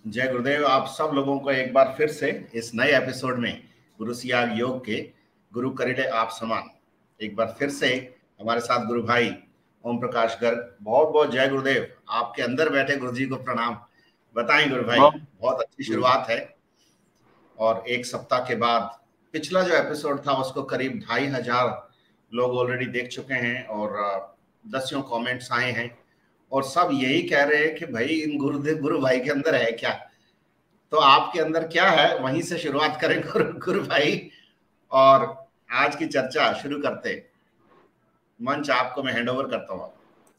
जय गुरुदेव। आप सब लोगों को एक बार फिर से इस नए एपिसोड में गुरु सियाग योग के गुरु करिले आप समान एक बार फिर से हमारे साथ गुरु भाई ओम प्रकाश गर्ग। बहुत बहुत जय गुरुदेव। आपके अंदर बैठे गुरु जी को प्रणाम। बताएं गुरु भाई, बहुत अच्छी शुरुआत है और एक सप्ताह के बाद पिछला जो एपिसोड था उसको करीब 2500 लोग ऑलरेडी देख चुके हैं और दसियों कमेंट्स आए हैं और सब यही कह रहे हैं कि भाई इन गुरु भाई के अंदर है क्या। तो आपके अंदर क्या है, वहीं से शुरुआत करें गुरु भाई, और आज की चर्चा शुरू करते। मंच आपको मैं हैंड ओवर करता हूँ।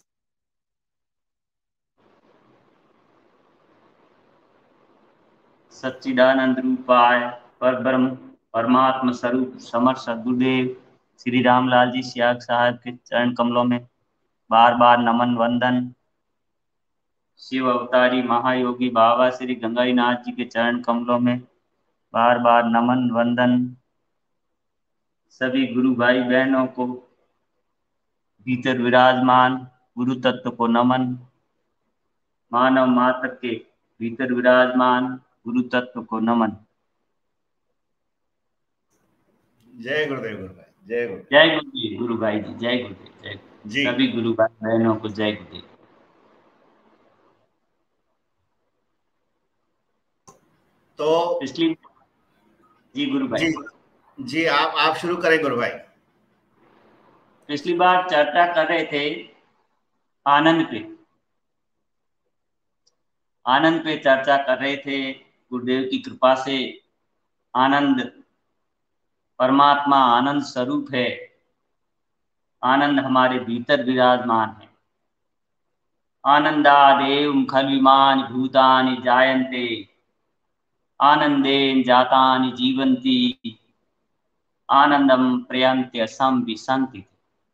सच्चिदानंद रूपाय पर ब्रह्म परमात्म स्वरूप समर्थ सद्गुरुदेव श्री रामलाल जी सियाग साहब के चरण कमलों में बार बार नमन वंदन। शिव अवतारी महायोगी बाबा श्री गंगाईनाथ जी के चरण कमलों में बार बार नमन वंदन। सभी गुरु भाई बहनों को भीतर विराजमान गुरु तत्व को नमन। मानव मात्र के भीतर विराजमान गुरु तत्व को नमन। जय गुरुदेव गुरु भाई, जय गुरुदेव। जय गुरुदेव गुरु भाई जी, जय गुरुदेव, जय गुरुदेव। सभी गुरु भाई बहनों को जय गुरुदेव। तो पिछली जी गुरु भाई जी आप शुरू करें गुरु भाई। पिछली बार चर्चा कर रहे थे आनंद पे। आनंद पे चर्चा कर रहे थे। गुरुदेव की कृपा से आनंद परमात्मा आनंद स्वरूप है। आनंद हमारे भीतर विराजमान है। आनंदादेव खलविमानि भूतानि जायन्ते आनंदेन जातानि जीवन्ति आनंदम प्रयन्त्य संविशन्ति।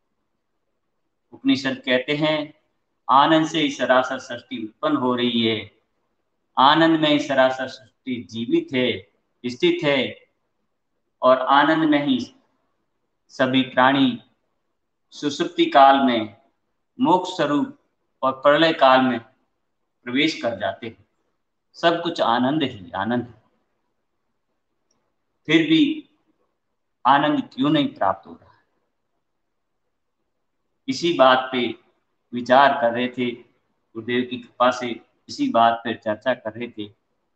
उपनिषद कहते हैं आनंद से ही सरासर सृष्टि उत्पन्न हो रही है। आनंद में ही सरासर सृष्टि जीवित है, स्थित है और आनंद में ही सभी प्राणी सुसुप्ति काल में मोक्ष स्वरूप और प्रलय काल में प्रवेश कर जाते हैं। सब कुछ आनंद ही आनंद है। फिर भी आनंद क्यों नहीं प्राप्त हो रहा है, इसी बात पे विचार कर रहे थे। गुरुदेव की कृपा से इसी बात पर चर्चा कर रहे थे।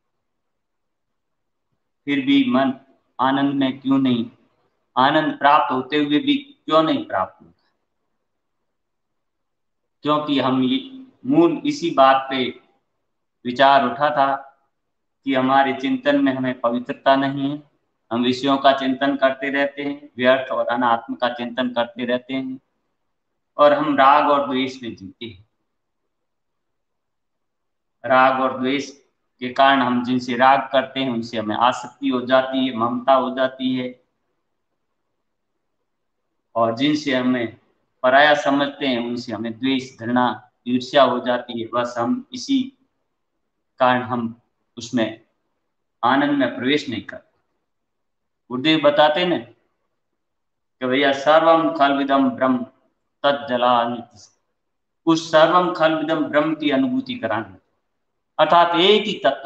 फिर भी मन आनंद में क्यों नहीं, आनंद प्राप्त होते हुए भी क्यों नहीं प्राप्त होता। क्योंकि हम ये मूल इसी बात पे विचार उठा था कि हमारे चिंतन में हमें पवित्रता नहीं है। हम विषयों का चिंतन करते रहते हैं, व्यर्थ और अनात्म का चिंतन करते रहते हैं और हम राग और द्वेष में जीते हैं। राग और द्वेष के कारण हम जिनसे राग करते हैं उनसे हमें आसक्ति हो जाती है, ममता हो जाती है, और जिनसे हमें पराया समझते हैं उनसे हमें द्वेष, घृणा, ईर्ष्या हो जाती है। बस हम इसी कारण हम उसमें आनंद में प्रवेश नहीं करते। गुरुदेव बताते न कि भैया सर्वम खलविदम ब्रह्म तज्जला, उस सर्वम खलविदम ब्रह्म की अनुभूति कराने, अर्थात एक ही तत्व।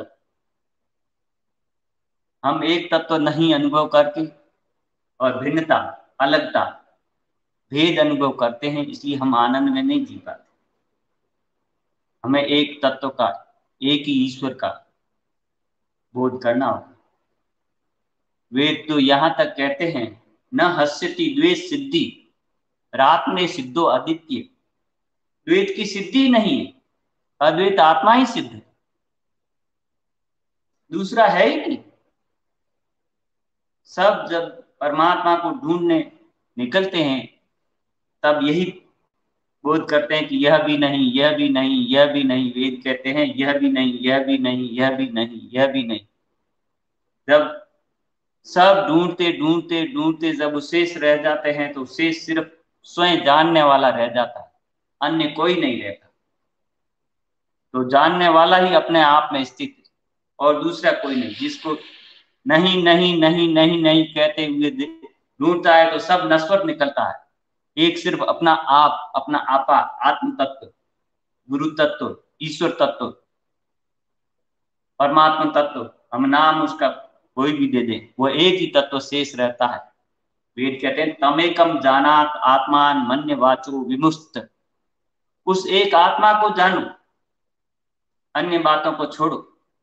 हम एक तत्व नहीं अनुभव करके और भिन्नता, अलगता, भेद अनुभव करते हैं, इसलिए हम आनंद में नहीं जी पाते। हमें एक तत्व का, एक ही ईश्वर का बोध करना होगा। वेद तो यहां तक कहते हैं न हस्यति द्वेष सिद्धि रात में सिद्धो अद्वितीय। द्वैत की सिद्धि नहीं है, अद्वैत आत्मा ही सिद्ध है, दूसरा है ही नहीं। सब जब परमात्मा को ढूंढने निकलते हैं तब यही बोध करते हैं कि यह भी नहीं, यह भी नहीं, यह भी नहीं। वेद कहते हैं यह भी नहीं, यह भी नहीं, यह भी नहीं, यह भी नहीं। जब सब ढूंढते ढूंढते ढूंढते जब शेष रह जाते हैं तो शेष सिर्फ स्वयं जानने वाला रह जाता है, अन्य कोई नहीं रहता। तो जानने वाला ही अपने आप में स्थित है और दूसरा कोई नहीं। जिसको नहीं नहीं नहीं नहीं नहीं कहते हुए ढूंढता है तो सब नश्वर निकलता है। एक सिर्फ अपना आप, अपना आपा, आत्म तत्व, गुरु तत्व, ईश्वर तत्व परमात्मा तत्व, हम नाम उसका कोई भी दे दें, वो एक ही तत्व शेष रहता है। वेद कहते हैं तमेकम जानात आत्मान मन्य वाचो विमुक्त, उस एक आत्मा को जानो, अन्य बातों को छोड़ो।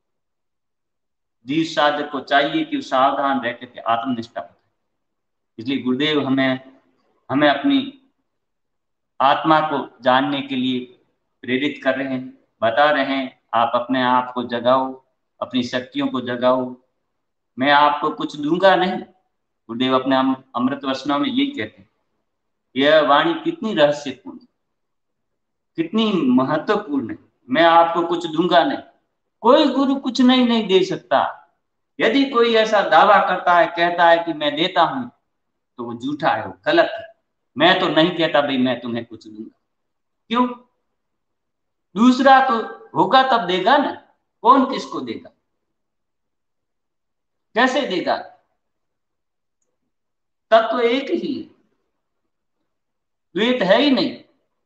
जीव साधक को चाहिए कि सावधान रह करके आत्मनिष्ठा हो। इसलिए गुरुदेव हमें हमें अपनी आत्मा को जानने के लिए प्रेरित कर रहे हैं, बता रहे हैं आप अपने आप को जगाओ, अपनी शक्तियों को जगाओ, मैं आपको कुछ दूंगा नहीं। गुरुदेव अपने अमृत वचनों में यही कहते हैं। यह वाणी कितनी रहस्यपूर्ण, कितनी महत्वपूर्ण है। मैं आपको कुछ दूंगा नहीं, कोई गुरु कुछ नहीं दे सकता। यदि कोई ऐसा दावा करता है, कहता है कि मैं देता हूं, तो वो झूठा है, वो गलत है। मैं तो नहीं कहता भाई मैं तुम्हें कुछ दूंगा, क्यों? दूसरा तो होगा तब देगा ना, कौन किसको देगा, कैसे देगा? तत्व एक ही है, द्वैत है ही नहीं।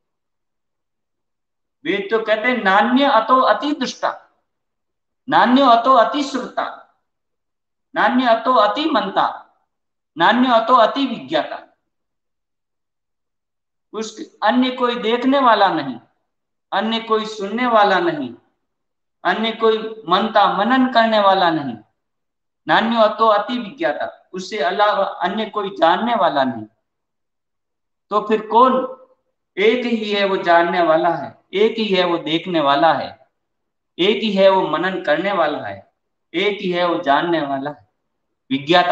वेद तो कहते हैं नान्य अतो अति दुष्टा, नान्य अतो अति श्रुता, नान्य अतो अति मनता, नान्य अतो अति विज्ञाता। उस अन्य कोई देखने वाला नहीं, अन्य कोई सुनने वाला नहीं, अन्य कोई मनता मनन करने वाला नहीं, नान्य अतो अति विज्ञाता, उससे अलावा अन्य कोई जानने वाला नहीं। तो फिर कौन? एक ही है वो जानने वाला है, एक ही है वो देखने वाला है, एक ही है वो मनन करने वाला है, एक ही है वो जानने वाला है, विज्ञाता।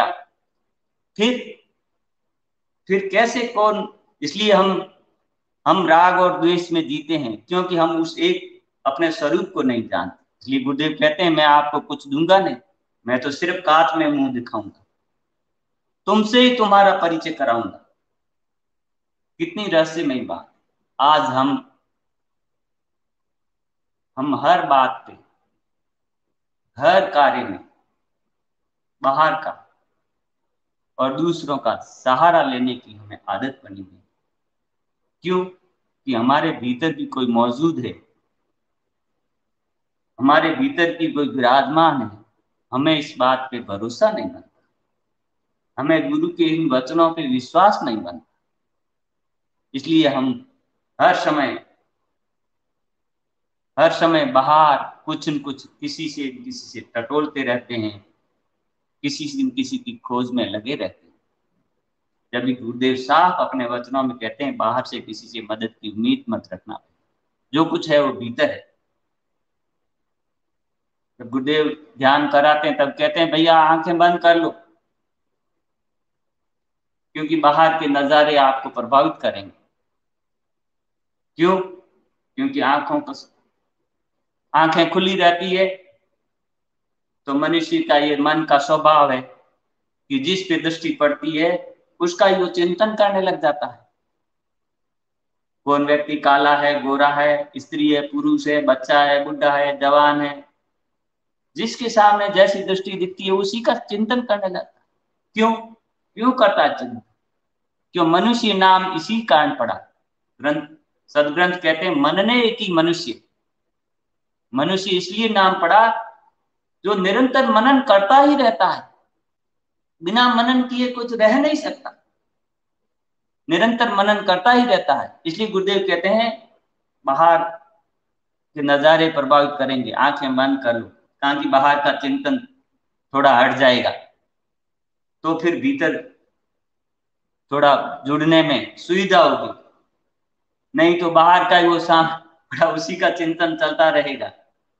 फिर कैसे कौन? इसलिए हम राग और द्वेष में जीते हैं, क्योंकि हम उस एक अपने स्वरूप को नहीं जानते। इसलिए गुरुदेव कहते हैं मैं आपको कुछ दूंगा नहीं, मैं तो सिर्फ कांच में मुंह दिखाऊंगा, तुमसे ही तुम्हारा परिचय कराऊंगा। कितनी रहस्यमय बात। आज हम हर बात पे, हर कार्य में बाहर का और दूसरों का सहारा लेने की हमें आदत बनी है। क्यों? कि हमारे भीतर भी कोई मौजूद है, हमारे भीतर की कोई विराजमान है। हमें इस बात पे भरोसा नहीं बनता, हमें गुरु के इन वचनों पे विश्वास नहीं बनता। इसलिए हम हर समय बाहर कुछ न कुछ किसी से टटोलते रहते हैं, किसी की खोज में लगे रहते हैं। जब गुरुदेव साफ अपने वचनों में कहते हैं बाहर से किसी से मदद की उम्मीद मत रखना, जो कुछ है वो भीतर है। जब गुरुदेव ध्यान कराते हैं तब कहते हैं भैया आंखें बंद कर लो, क्योंकि बाहर के नजारे आपको प्रभावित करेंगे। क्यों? क्योंकि आंखें खुली रहती है तो मनुष्य का ये मन का स्वभाव है कि जिस पे दृष्टि पड़ती है उसका ही वो चिंतन करने लग जाता है। कौन व्यक्ति काला है, गोरा है, स्त्री है, पुरुष है, बच्चा है, बुढ़ा है, जवान है, जिसके सामने जैसी दृष्टि दिखती है उसी का चिंतन करने लगता है। क्यों करता है चिंतन? क्यों? मनुष्य नाम इसी कारण पड़ा। ग्रंथ, सदग्रंथ कहते हैं मनने की मनुष्य, मनुष्य इसलिए नाम पड़ा जो निरंतर मनन करता ही रहता है, बिना मनन किए कुछ रह नहीं सकता, निरंतर मनन करता ही रहता है। इसलिए गुरुदेव कहते हैं बाहर के नजारे प्रभावित करेंगे, आंखें बंद कर लो, कहाँ की बाहर का चिंतन थोड़ा हट जाएगा तो फिर भीतर थोड़ा जुड़ने में सुविधा होगी। नहीं तो बाहर का ही वो उसी का चिंतन चलता रहेगा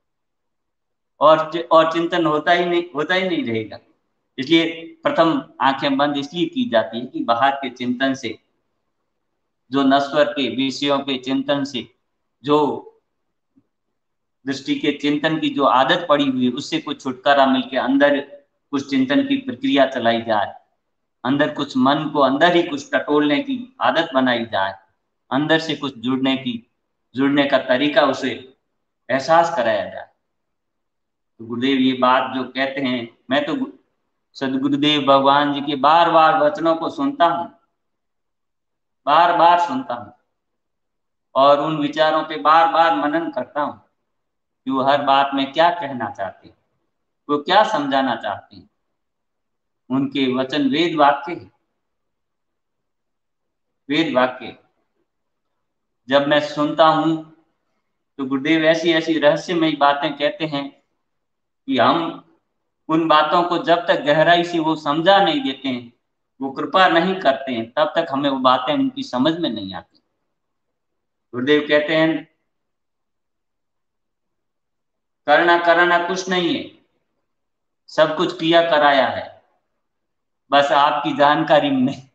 और चिंतन होता ही नहीं रहेगा। इसलिए प्रथम आंखें बंद इसलिए की जाती है कि बाहर के चिंतन से, जो नश्वर के विषयों के चिंतन से, जो दृष्टि के चिंतन की जो आदत पड़ी हुई है उससे कुछ छुटकारा मिलकर अंदर कुछ चिंतन की प्रक्रिया चलाई जाए, अंदर कुछ मन को अंदर ही कुछ टटोलने की आदत बनाई जाए, अंदर से कुछ जुड़ने का तरीका उसे एहसास कराया जाए। तो गुरुदेव ये बात जो कहते हैं, मैं तो सदगुरुदेव भगवान जी के बार बार वचनों को सुनता हूँ, बार बार सुनता हूँ और उन विचारों पे बार बार मनन करता हूँ कि वो हर बात में क्या कहना चाहते हैं। वो क्या समझाना चाहते हैं? उनके वचन वेद वाक्य है, वेद वाक्य। जब मैं सुनता हूं तो गुरुदेव ऐसी ऐसी रहस्यमयी बातें कहते हैं कि हम उन बातों को जब तक गहराई से वो समझा नहीं देते हैं, वो कृपा नहीं करते हैं, तब तक हमें वो बातें उनकी समझ में नहीं आती। गुरुदेव कहते हैं करना कराना कुछ नहीं है, सब कुछ किया कराया है, बस आपकी जानकारी में नहीं।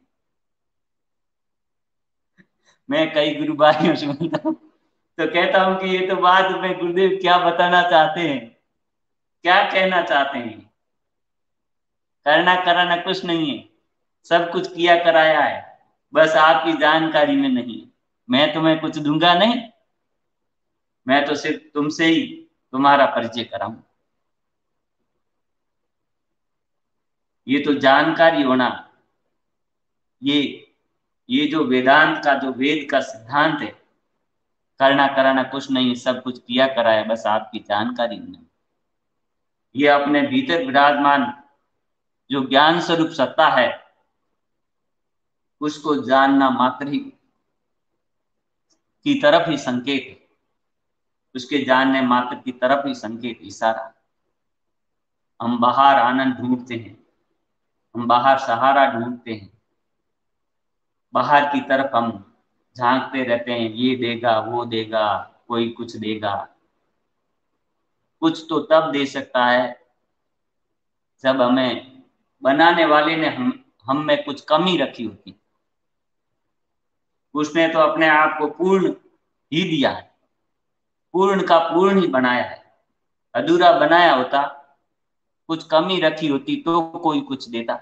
मैं कई गुरु भाइयों से मिलता हूँ तो कहता हूं कि ये तो बात में गुरुदेव क्या बताना चाहते हैं, क्या कहना चाहते हैं? करना कराना कुछ नहीं है, सब कुछ किया कराया है, बस आपकी जानकारी में नहीं है। मैं तुम्हें कुछ दूंगा नहीं, मैं तो सिर्फ तुमसे ही तुम्हारा परिचय कराऊं। ये तो जानकारी होना, ये ये जो वेदांत का, जो वेद का सिद्धांत है, करना कराना कुछ नहीं है, सब कुछ किया कराया, बस आपकी जानकारी में नहीं। ये अपने भीतर विराजमान जो ज्ञान स्वरूप सत्ता है, उसको जानना मात्र ही की तरफ ही संकेत है, उसके जानने मात्र की तरफ ही संकेत, इशारा। हम बाहर आनंद ढूंढते हैं, हम बाहर सहारा ढूंढते हैं, बाहर की तरफ हम झांकते रहते हैं, ये देगा वो देगा, कोई कुछ देगा। कुछ तो तब दे सकता है जब हमें बनाने वाले ने हम में कुछ कमी रखी होती। उसने तो अपने आप को पूर्ण ही दिया है, पूर्ण का पूर्ण ही बनाया है। अधूरा बनाया होता, कुछ कमी रखी होती तो कोई कुछ देता।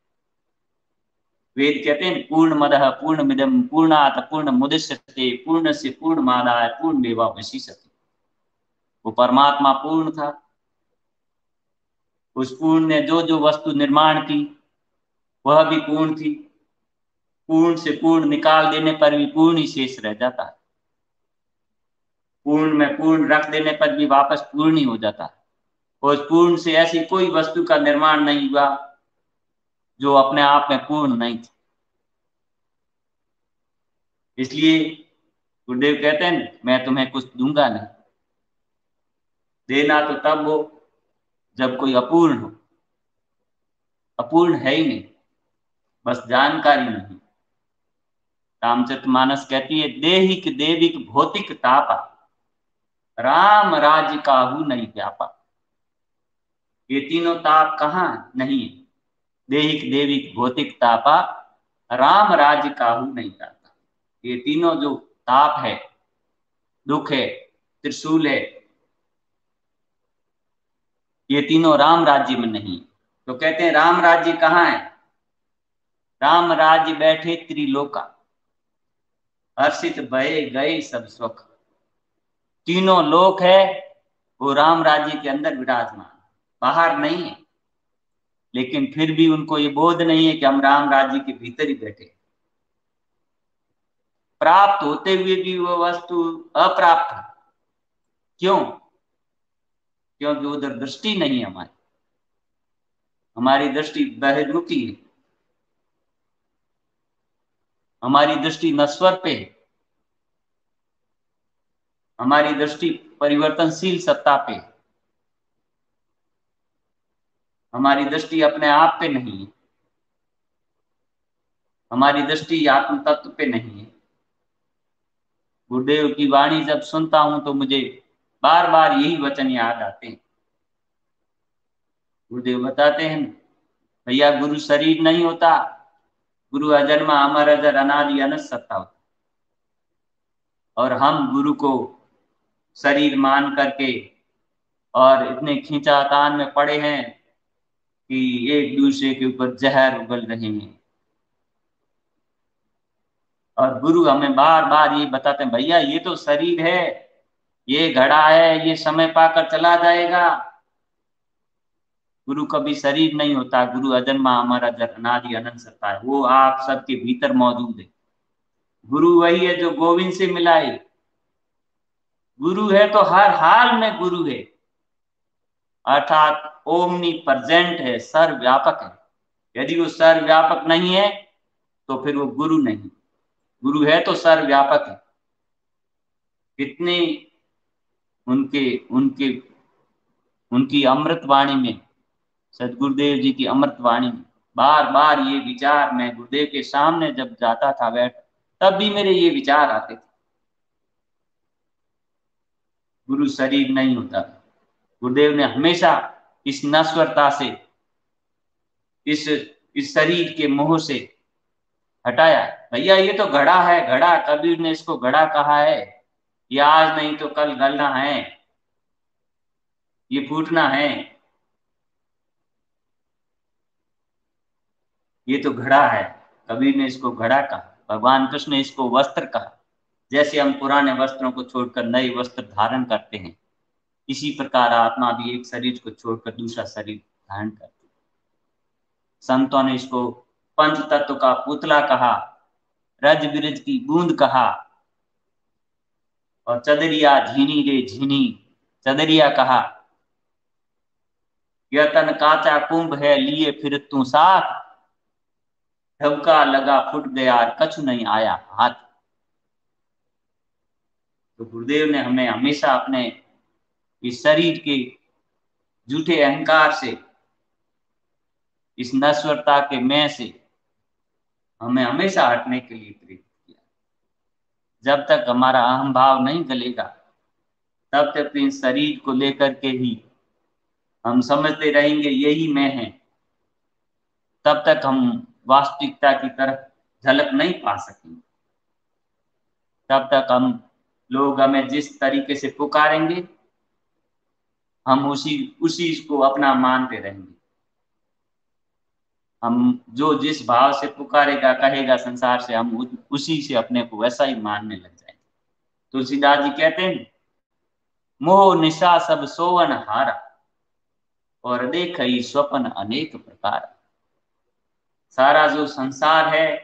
वेद कहते हैं पूर्ण मदः पूर्ण मिदम पूर्णात पूर्ण मुदच्यते पूर्णस्य पूर्णमादाय पूर्णमेवावशिष्यते। वो परमात्मा पूर्ण था, उस पूर्ण ने जो जो वस्तु निर्माण की वह भी पूर्ण थी। पूर्ण से पूर्ण निकाल देने पर भी पूर्ण ही शेष रह जाता है, पूर्ण में पूर्ण रख देने पर भी वापस पूर्ण ही हो जाता है। और उस पूर्ण से ऐसी कोई वस्तु का निर्माण नहीं हुआ जो अपने आप में पूर्ण नहीं थी। इसलिए गुरुदेव कहते हैं मैं तुम्हें कुछ दूंगा नहीं। देना तो तब हो जब कोई अपूर्ण हो, अपूर्ण है ही नहीं, बस जानकारी नहीं। रामचरितमानस कहती है देहिक देविक भौतिक तापा राम राज्य काहू नहीं व्यापा। ये तीनों ताप कहाँ नहीं है? देहिक देविक भौतिक तापा राम राज्य काहू नहीं व्यापा। ये तीनों जो ताप है, दुख है, त्रिशूल है, ये तीनों राम राज्य में नहीं। तो कहते हैं राम राज्य कहाँ है? राम राज्य बैठे त्रिलोका हर्षित भये गए सब सुख। तीनों लोक है वो राम राज्य के अंदर विराजमान, बाहर नहीं है। लेकिन फिर भी उनको ये बोध नहीं है कि हम राम राज्य के भीतर ही बैठे। प्राप्त होते हुए भी वो वस्तु अप्राप्त है। क्यों? क्योंकि उधर दृष्टि नहीं है हमारी, हमारी दृष्टि बहिर्मुखी है, हमारी दृष्टि नश्वर पे है, हमारी दृष्टि परिवर्तनशील सत्ता पे, हमारी दृष्टि अपने आप पे नहीं है, हमारी दृष्टि आत्म तत्व पे नहीं है। गुरुदेव की वाणी जब सुनता हूं तो मुझे बार बार यही वचन याद आते हैं। गुरुदेव बताते हैं भैया गुरु शरीर नहीं होता, गुरु अजन्मा अमर अजर अनादि अनंत सत्ता होता। और हम गुरु को शरीर मान करके और इतने खींचातान में पड़े हैं कि एक दूसरे के ऊपर जहर उगल रहे हैं। और गुरु हमें बार बार ये बताते हैं भैया ये तो शरीर है, ये घड़ा है, ये समय पाकर चला जाएगा। गुरु कभी शरीर नहीं होता, गुरु अजन्मा अमर अजर अनादि अनंत सत्ता है, वो आप सबके भीतर मौजूद है। गुरु वही है जो गोविंद से मिलाए। गुरु है तो हर हाल में गुरु है। अर्थात ओमनी प्रेजेंट है, सर्वव्यापक है। यदि वो सर्वव्यापक नहीं है तो फिर वो गुरु नहीं। गुरु है तो सर्वव्यापक है। कितने उनके उनके उनकी अमृत वाणी में, सदगुरुदेव जी की अमृत वाणी में बार बार ये विचार, मैं गुरुदेव के सामने जब जाता था बैठ, तब भी मेरे ये विचार आते थे, गुरु शरीर नहीं होता। गुरुदेव ने हमेशा इस नश्वरता से, इस शरीर के मोह से हटाया। भैया ये तो घड़ा है, घड़ा, कबीर ने इसको घड़ा कहा है। ये आज नहीं तो कल गलना है, ये फूटना है। ये तो घड़ा है, कबीर ने इसको घड़ा कहा। भगवान कृष्ण ने इसको वस्त्र कहा। जैसे हम पुराने वस्त्रों को छोड़कर नए वस्त्र धारण करते हैं, इसी प्रकार आत्मा भी एक शरीर को छोड़कर दूसरा शरीर धारण करती है। संतों ने इसको पंच तत्व का पुतला कहा, रज बिरज की बूंद कहा, और चदरिया झीनी रे झीनी चदरिया कहा। यह तन काचा कुंभ है, लिए फिर तू साथ, ढबका लगा फुट गया, कछु नहीं आया हाथ। तो गुरुदेव ने हमें हमेशा अपने इस शरीर के झूठे अहंकार से, इस नश्वरता के मैं से हमें हमेशा हटने के लिए प्रेरित किया। जब तक हमारा अहम भाव नहीं गलेगा, तब तक इन शरीर को लेकर के ही हम समझते रहेंगे यही मैं है, तब तक हम वास्तविकता की तरफ झलक नहीं पा सकेंगे। तब तक हम लोग हमें जिस तरीके से पुकारेंगे, हम उसी को अपना मानते रहेंगे। हम जो जिस भाव से पुकारेगा कहेगा संसार से, हम उसी से अपने को वैसा ही मानने लग जाएंगे। तुलसीदास जी कहते हैं, मोह निशा सब सोवन हारा, और देख ही स्वप्न अनेक प्रकार। सारा जो संसार है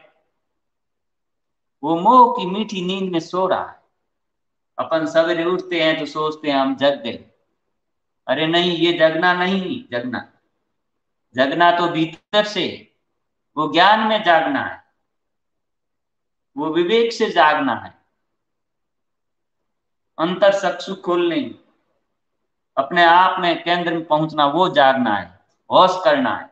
वो मोह की मीठी नींद में सो रहा है। अपन सवेरे उठते हैं तो सोचते हैं हम जग गए। अरे नहीं, ये जगना नहीं, जगना तो भीतर से, वो ज्ञान में जागना है, वो विवेक से जागना है, अंतर चक्षु खोलने, अपने आप में केंद्र में पहुंचना, वो जागना है, होश करना है।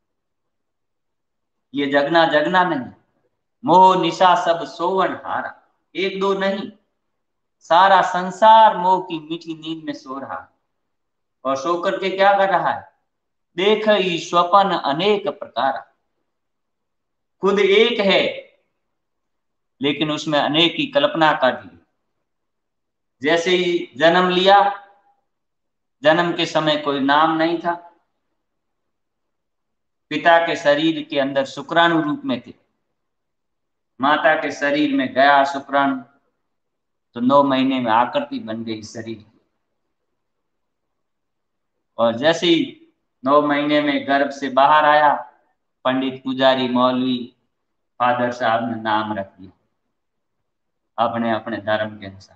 ये जगना नहीं। मोह निशा सब सोवन हारा, एक दो नहीं, सारा संसार मोह की मीठी नींद में सो रहा है। और सो करके क्या कर रहा है? देख ही स्वप्न अनेक प्रकार। खुद एक है लेकिन उसमें अनेक की कल्पना कर ली। जैसे ही जन्म लिया, जन्म के समय कोई नाम नहीं था, पिता के शरीर के अंदर शुक्राणु रूप में थे, माता के शरीर में गया शुक्राणु, तो 9 महीने में आकृति बन गई शरीर की। और जैसे ही 9 महीने में गर्भ से बाहर आया, पंडित, पुजारी, मौलवी, फादर साहब ने नाम रख दिया अपने अपने धर्म के अनुसार।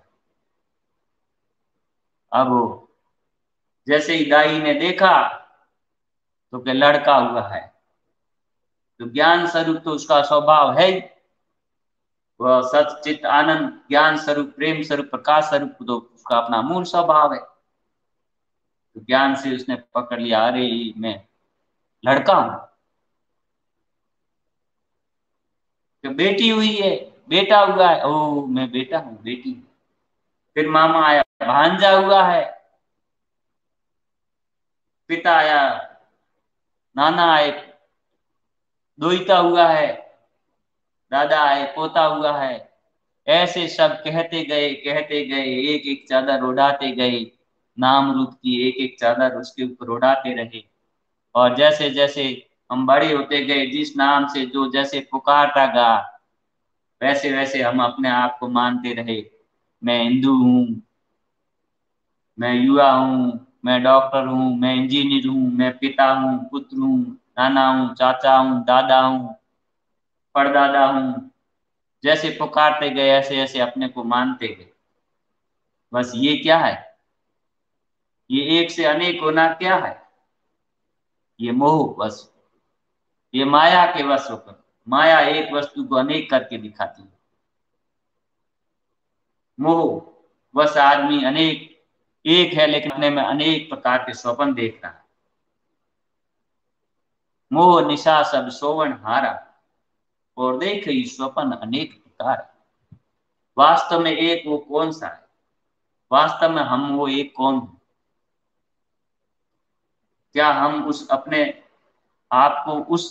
अब जैसे ही दाई ने देखा तो क्या लड़का हुआ है, तो ज्ञान स्वरूप तो उसका स्वभाव है ही, वह सचित आनंद ज्ञान स्वरूप, प्रेम स्वरूप, प्रकाश स्वरूप, तो उसका अपना मूल स्वभाव है। तो ज्ञान से उसने पकड़ लिया, अरे मैं लड़का हूं। तो बेटी हुई है, बेटा हुआ है, ओ मैं बेटा हूं, बेटी। फिर मामा आया, भांजा हुआ है, पिता आया, नाना आए, दोहिता हुआ है, दादा आए, पोता हुआ है। ऐसे सब कहते गए, एक एक चादर उड़ाते गए, नाम रूप की एक एक चादर उसके ऊपर उड़ाते रहे। और जैसे जैसे हम बड़े होते गए, जिस नाम से जो जैसे पुकारता गा, वैसे वैसे हम अपने आप को मानते रहे। मैं हिंदू हूँ, मैं युवा हूँ, मैं डॉक्टर हूँ, मैं इंजीनियर हूँ, मैं पिता हूँ, पुत्र हूँ, नाना हूँ, चाचा हूँ, दादा हूँ, परदादा हूँ। जैसे पुकारते गए ऐसे ऐसे अपने को मानते गए। बस ये क्या है? ये एक से अनेक होना क्या है? ये मोह वश, ये माया के वश होकर। माया एक वस्तु को अनेक करके दिखाती है। मोह वश आदमी अनेक एक है, लेकिन अपने में अनेक प्रकार के स्वप्न देख रहा है। मोह निशा सब सोवन हारा, और देख ही स्वप्न अनेक प्रकार। वास्तव में एक वो कौन सा है? वास्तव में हम वो एक कौन है? क्या हम उस अपने आप को उस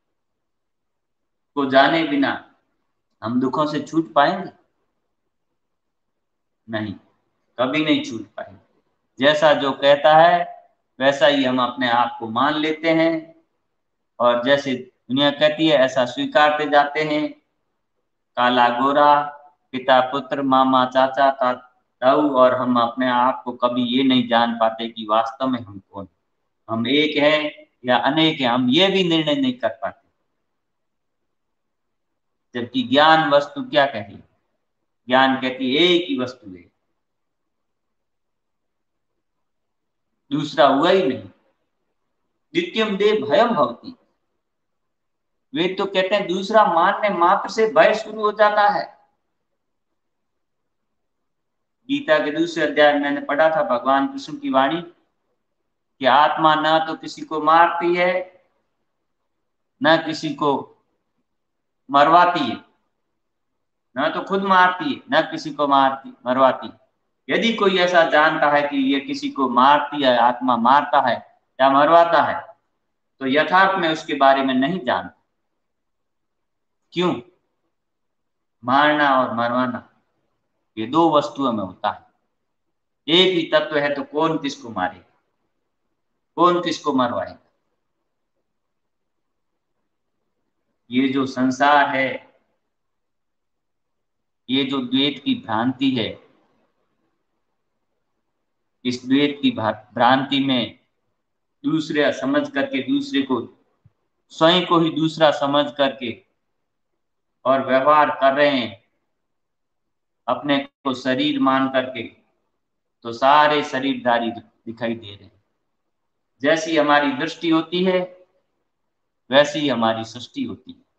को जाने बिना हम दुखों से छूट पाएंगे? नहीं, कभी नहीं छूट पाएंगे। जैसा जो कहता है वैसा ही हम अपने आप को मान लेते हैं, और जैसे दुनिया कहती है ऐसा स्वीकारते जाते हैं। काला गोरा, पिता पुत्र, मामा चाचा ताऊ, और हम अपने आप को कभी ये नहीं जान पाते कि वास्तव में हम कौन, हम एक हैं या अनेक हैं। हम ये भी निर्णय नहीं कर पाते। जबकि ज्ञान वस्तु क्या कहती है? ज्ञान कहती है एक ही वस्तु है, दूसरा हुआ ही नहीं। द्वितीयम देव भयम भवती। वे तो कहते हैं दूसरा मानने मात्र से भय शुरू हो जाता है। गीता के दूसरे अध्याय में मैंने पढ़ा था भगवान कृष्ण की वाणी कि आत्मा न तो किसी को मारती है, न किसी को मरवाती है, न तो खुद मारती है, न किसी को मरवाती। यदि कोई ऐसा जानता है कि ये किसी को मारती है, आत्मा मारता है या मरवाता है, तो यथार्थ में उसके बारे में नहीं जानता। क्यों? मारना और मरवाना ये दो वस्तुओं में होता है। एक ही तत्व है तो कौन किसको मारेगा, कौन किसको मरवाएगा? ये जो संसार है, ये जो द्वैत की भ्रांति है, इस द्वैत की भ्रांति में दूसरे समझ करके, दूसरे को स्वयं को ही दूसरा समझ करके और व्यवहार कर रहे हैं अपने को शरीर मान करके, तो सारे शरीरधारी दिखाई दे रहे हैं। जैसी हमारी दृष्टि होती है वैसी ही हमारी सृष्टि होती है।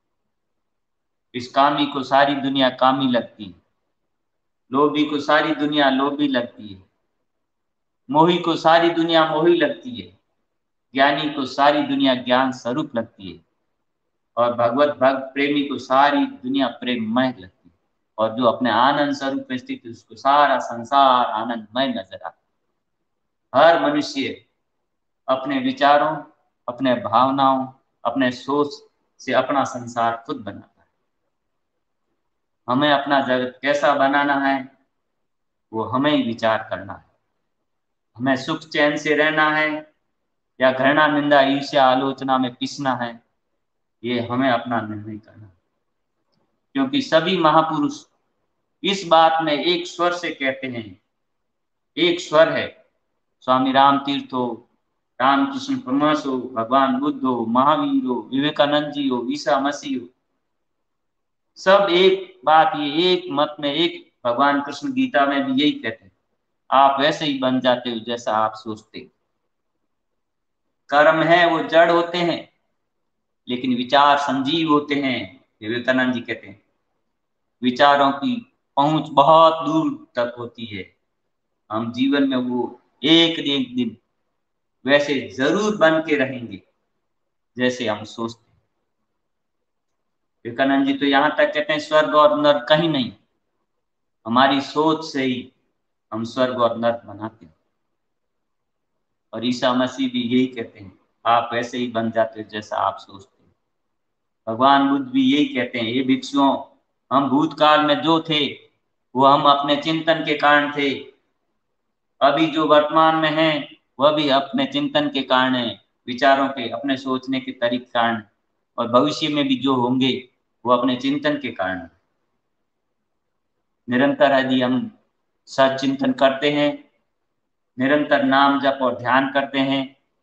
इस कामी को सारी दुनिया कामी लगती है, लोभी को सारी दुनिया लोभी लगती है, मोही को सारी दुनिया मोही लगती है, ज्ञानी को सारी दुनिया ज्ञान स्वरूप लगती है, और भगवत भक्त प्रेमी को सारी दुनिया प्रेममय लगती है। और जो अपने आनंद स्वरूप में स्थित है उसको सारा संसार आनंदमय नजर आता है। हर मनुष्य अपने विचारों, अपने भावनाओं, अपने सोच से अपना संसार खुद बनाता है। हमें अपना जगत कैसा बनाना है वो हमें ही विचार करना है। हमें सुख चैन से रहना है या घृणा निंदा ईर्ष्या आलोचना में पिसना है, ये हमें अपना निर्णय करना है। क्योंकि सभी महापुरुष इस बात में एक स्वर से कहते हैं, एक स्वर है। स्वामी राम तीर्थ हो, रामकृष्ण परमहंस हो, भगवान बुद्ध हो, महावीर हो, विवेकानंद जी हो, ईसा मसीह हो, सब एक बात, ये एक मत में, एक भगवान कृष्ण गीता में भी यही कहते हैं, आप वैसे ही बन जाते हो जैसा आप सोचते हो। कर्म है वो जड़ होते हैं, लेकिन विचार संजीव होते हैं। विवेकानंद जी कहते हैं विचारों की पहुंच बहुत दूर तक होती है। हम जीवन में वो एक दिन वैसे जरूर बन के रहेंगे जैसे हम सोचते हैं। विवेकानंद जी तो यहाँ तक कहते हैं स्वर्ग और नर्क कहीं नहीं, हमारी सोच से ही हम स्वर्ग और नर्क बनाते हैं। और ईसा मसीह भी यही कहते हैं, आप वैसे ही बन जाते हो जैसा आप सोचते हैं। भगवान बुद्ध भी यही कहते हैं, ये भिक्षुओं, हम भूतकाल में जो थे वो हम अपने चिंतन के कारण थे, अभी जो वर्तमान में है वह भी अपने चिंतन के कारण है, विचारों के, अपने सोचने के तरीके कारण, और भविष्य में भी जो होंगे वो अपने चिंतन के कारण। निरंतर यदि हम सचिंतन करते हैं, निरंतर नाम जप और ध्यान करते हैं,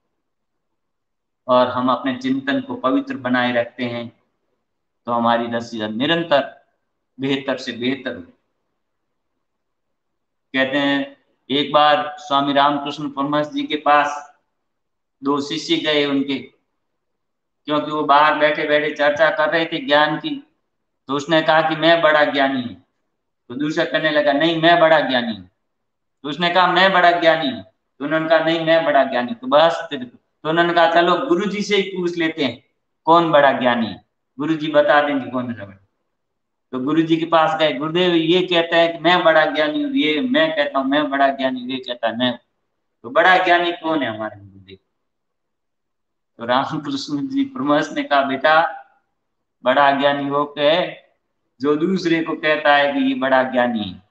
और हम अपने चिंतन को पवित्र बनाए रखते हैं, तो हमारी दशा निरंतर बेहतर से बेहतर हो। कहते हैं एक बार स्वामी रामकृष्ण परमहंस जी के पास दो शिष्य गए उनके, क्योंकि वो बाहर बैठे बैठे चर्चा कर रहे थे ज्ञान की। तो उसने कहा कि मैं बड़ा ज्ञानी हूँ, तो दूसरा कहने लगा नहीं मैं बड़ा ज्ञानी हूँ। तो उसने कहा मैं बड़ा ज्ञानी हूँ, तो उन्होंने कहा नहीं मैं बड़ा ज्ञानी। तो बस तो उन्होंने कहा चलो गुरु जी से ही पूछ लेते हैं कौन बड़ा ज्ञानी है, गुरु जी बता देंगे कौन बड़ा। तो गुरु जी के पास गए, गुरुदेव ये कहता है कि मैं बड़ा ज्ञानी हूँ, ये मैं कहता हूँ मैं बड़ा ज्ञानी हूँ, ये कहता है मैं। तो बड़ा ज्ञानी कौन है हमारे गुरुदेव? तो रामकृष्ण जी परमहंस ने कहा बेटा बड़ा ज्ञानी वो है जो दूसरे को कहता है कि ये बड़ा ज्ञानी है।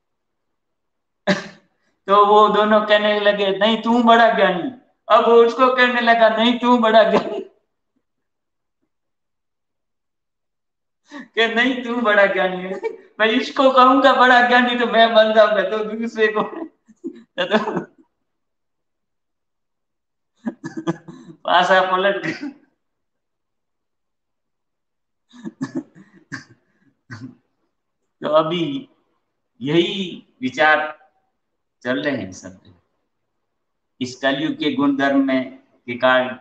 तो वो दोनों कहने लगे नहीं तू बड़ा ज्ञानी। अब वो उसको कहने लगा नहीं तू बड़ा ज्ञानी, कि नहीं तू बड़ा ज्ञानी है। मैं इसको कहूंगा बड़ा ज्ञानी तो मैं बन जाऊंगा, तो दूसरे को तो पासा पलट गया। तो अभी यही विचार चल रहे हैं सब इस कलयुग के गुणधर्म में के कारण।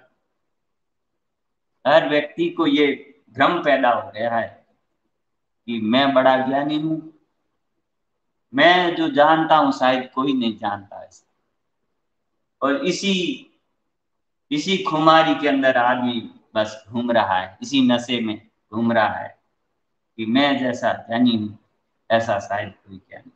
हर व्यक्ति को ये भ्रम पैदा हो गया है कि मैं बड़ा ज्ञानी हूं, मैं जो जानता हूं शायद कोई नहीं जानता है। और इसी इसी खुमारी के अंदर आदमी बस घूम रहा है, इसी नशे में घूम रहा है कि मैं जैसा ज्ञानी हूं ऐसा शायद कोई ज्ञानी।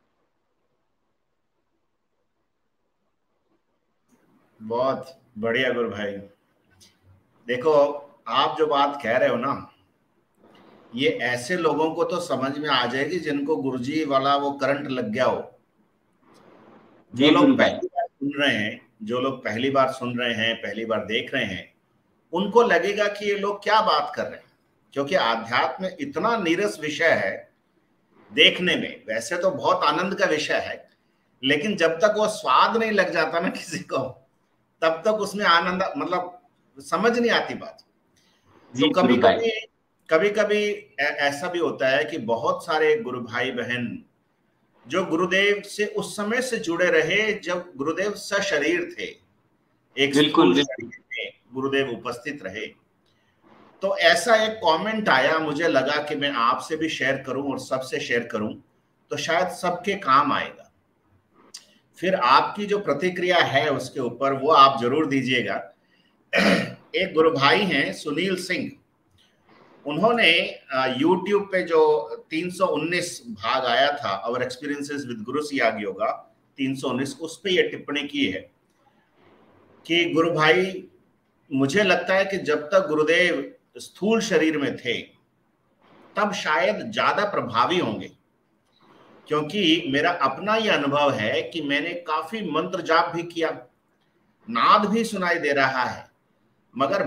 बहुत बढ़िया गुरु भाई। देखो आप जो बात कह रहे हो ना, ये ऐसे लोगों को तो समझ में आ जाएगी जिनको गुरुजी वाला वो करंट लग गया हो। जो जी लोग गुरु भाई। पहली बार सुन रहे हैं, जो लोग पहली बार सुन रहे हैं, पहली बार देख रहे हैं, उनको लगेगा कि ये लोग क्या बात कर रहे हैं, क्योंकि आध्यात्म इतना नीरस विषय है। देखने में वैसे तो बहुत आनंद का विषय है, लेकिन जब तक वो स्वाद नहीं लग जाता ना किसी को, तब तक उसमें आनंद मतलब समझ नहीं आती बात। तो जी कभी गुरु भाई। कभी कभी कभी ऐसा भी होता है कि बहुत सारे गुरु भाई बहन जो गुरुदेव से उस समय से जुड़े रहे जब गुरुदेव सशरीर थे, एक बिल्कुल स्थूल बिल्कुल। शरीर में गुरुदेव उपस्थित रहे। तो ऐसा एक कमेंट आया, मुझे लगा कि मैं आपसे भी शेयर करूं और सबसे शेयर करूं तो शायद सबके काम आएगा। फिर आपकी जो प्रतिक्रिया है उसके ऊपर वो आप जरूर दीजिएगा। एक गुरु भाई हैं सुनील सिंह, उन्होंने यूट्यूब पे जो 319 भाग आया था अवर एक्सपीरियंसेस विद गुरु सियाग योगा 319, उस पे ये टिप्पणी की है कि गुरु भाई मुझे लगता है कि जब तक गुरुदेव स्थूल शरीर में थे तब शायद ज्यादा प्रभावी होंगे, क्योंकि मेरा अपना ये अनुभव है कि मैंने काफी मंत्र जाप भी किया, नाद भी सुनाई दे रहा है, मगर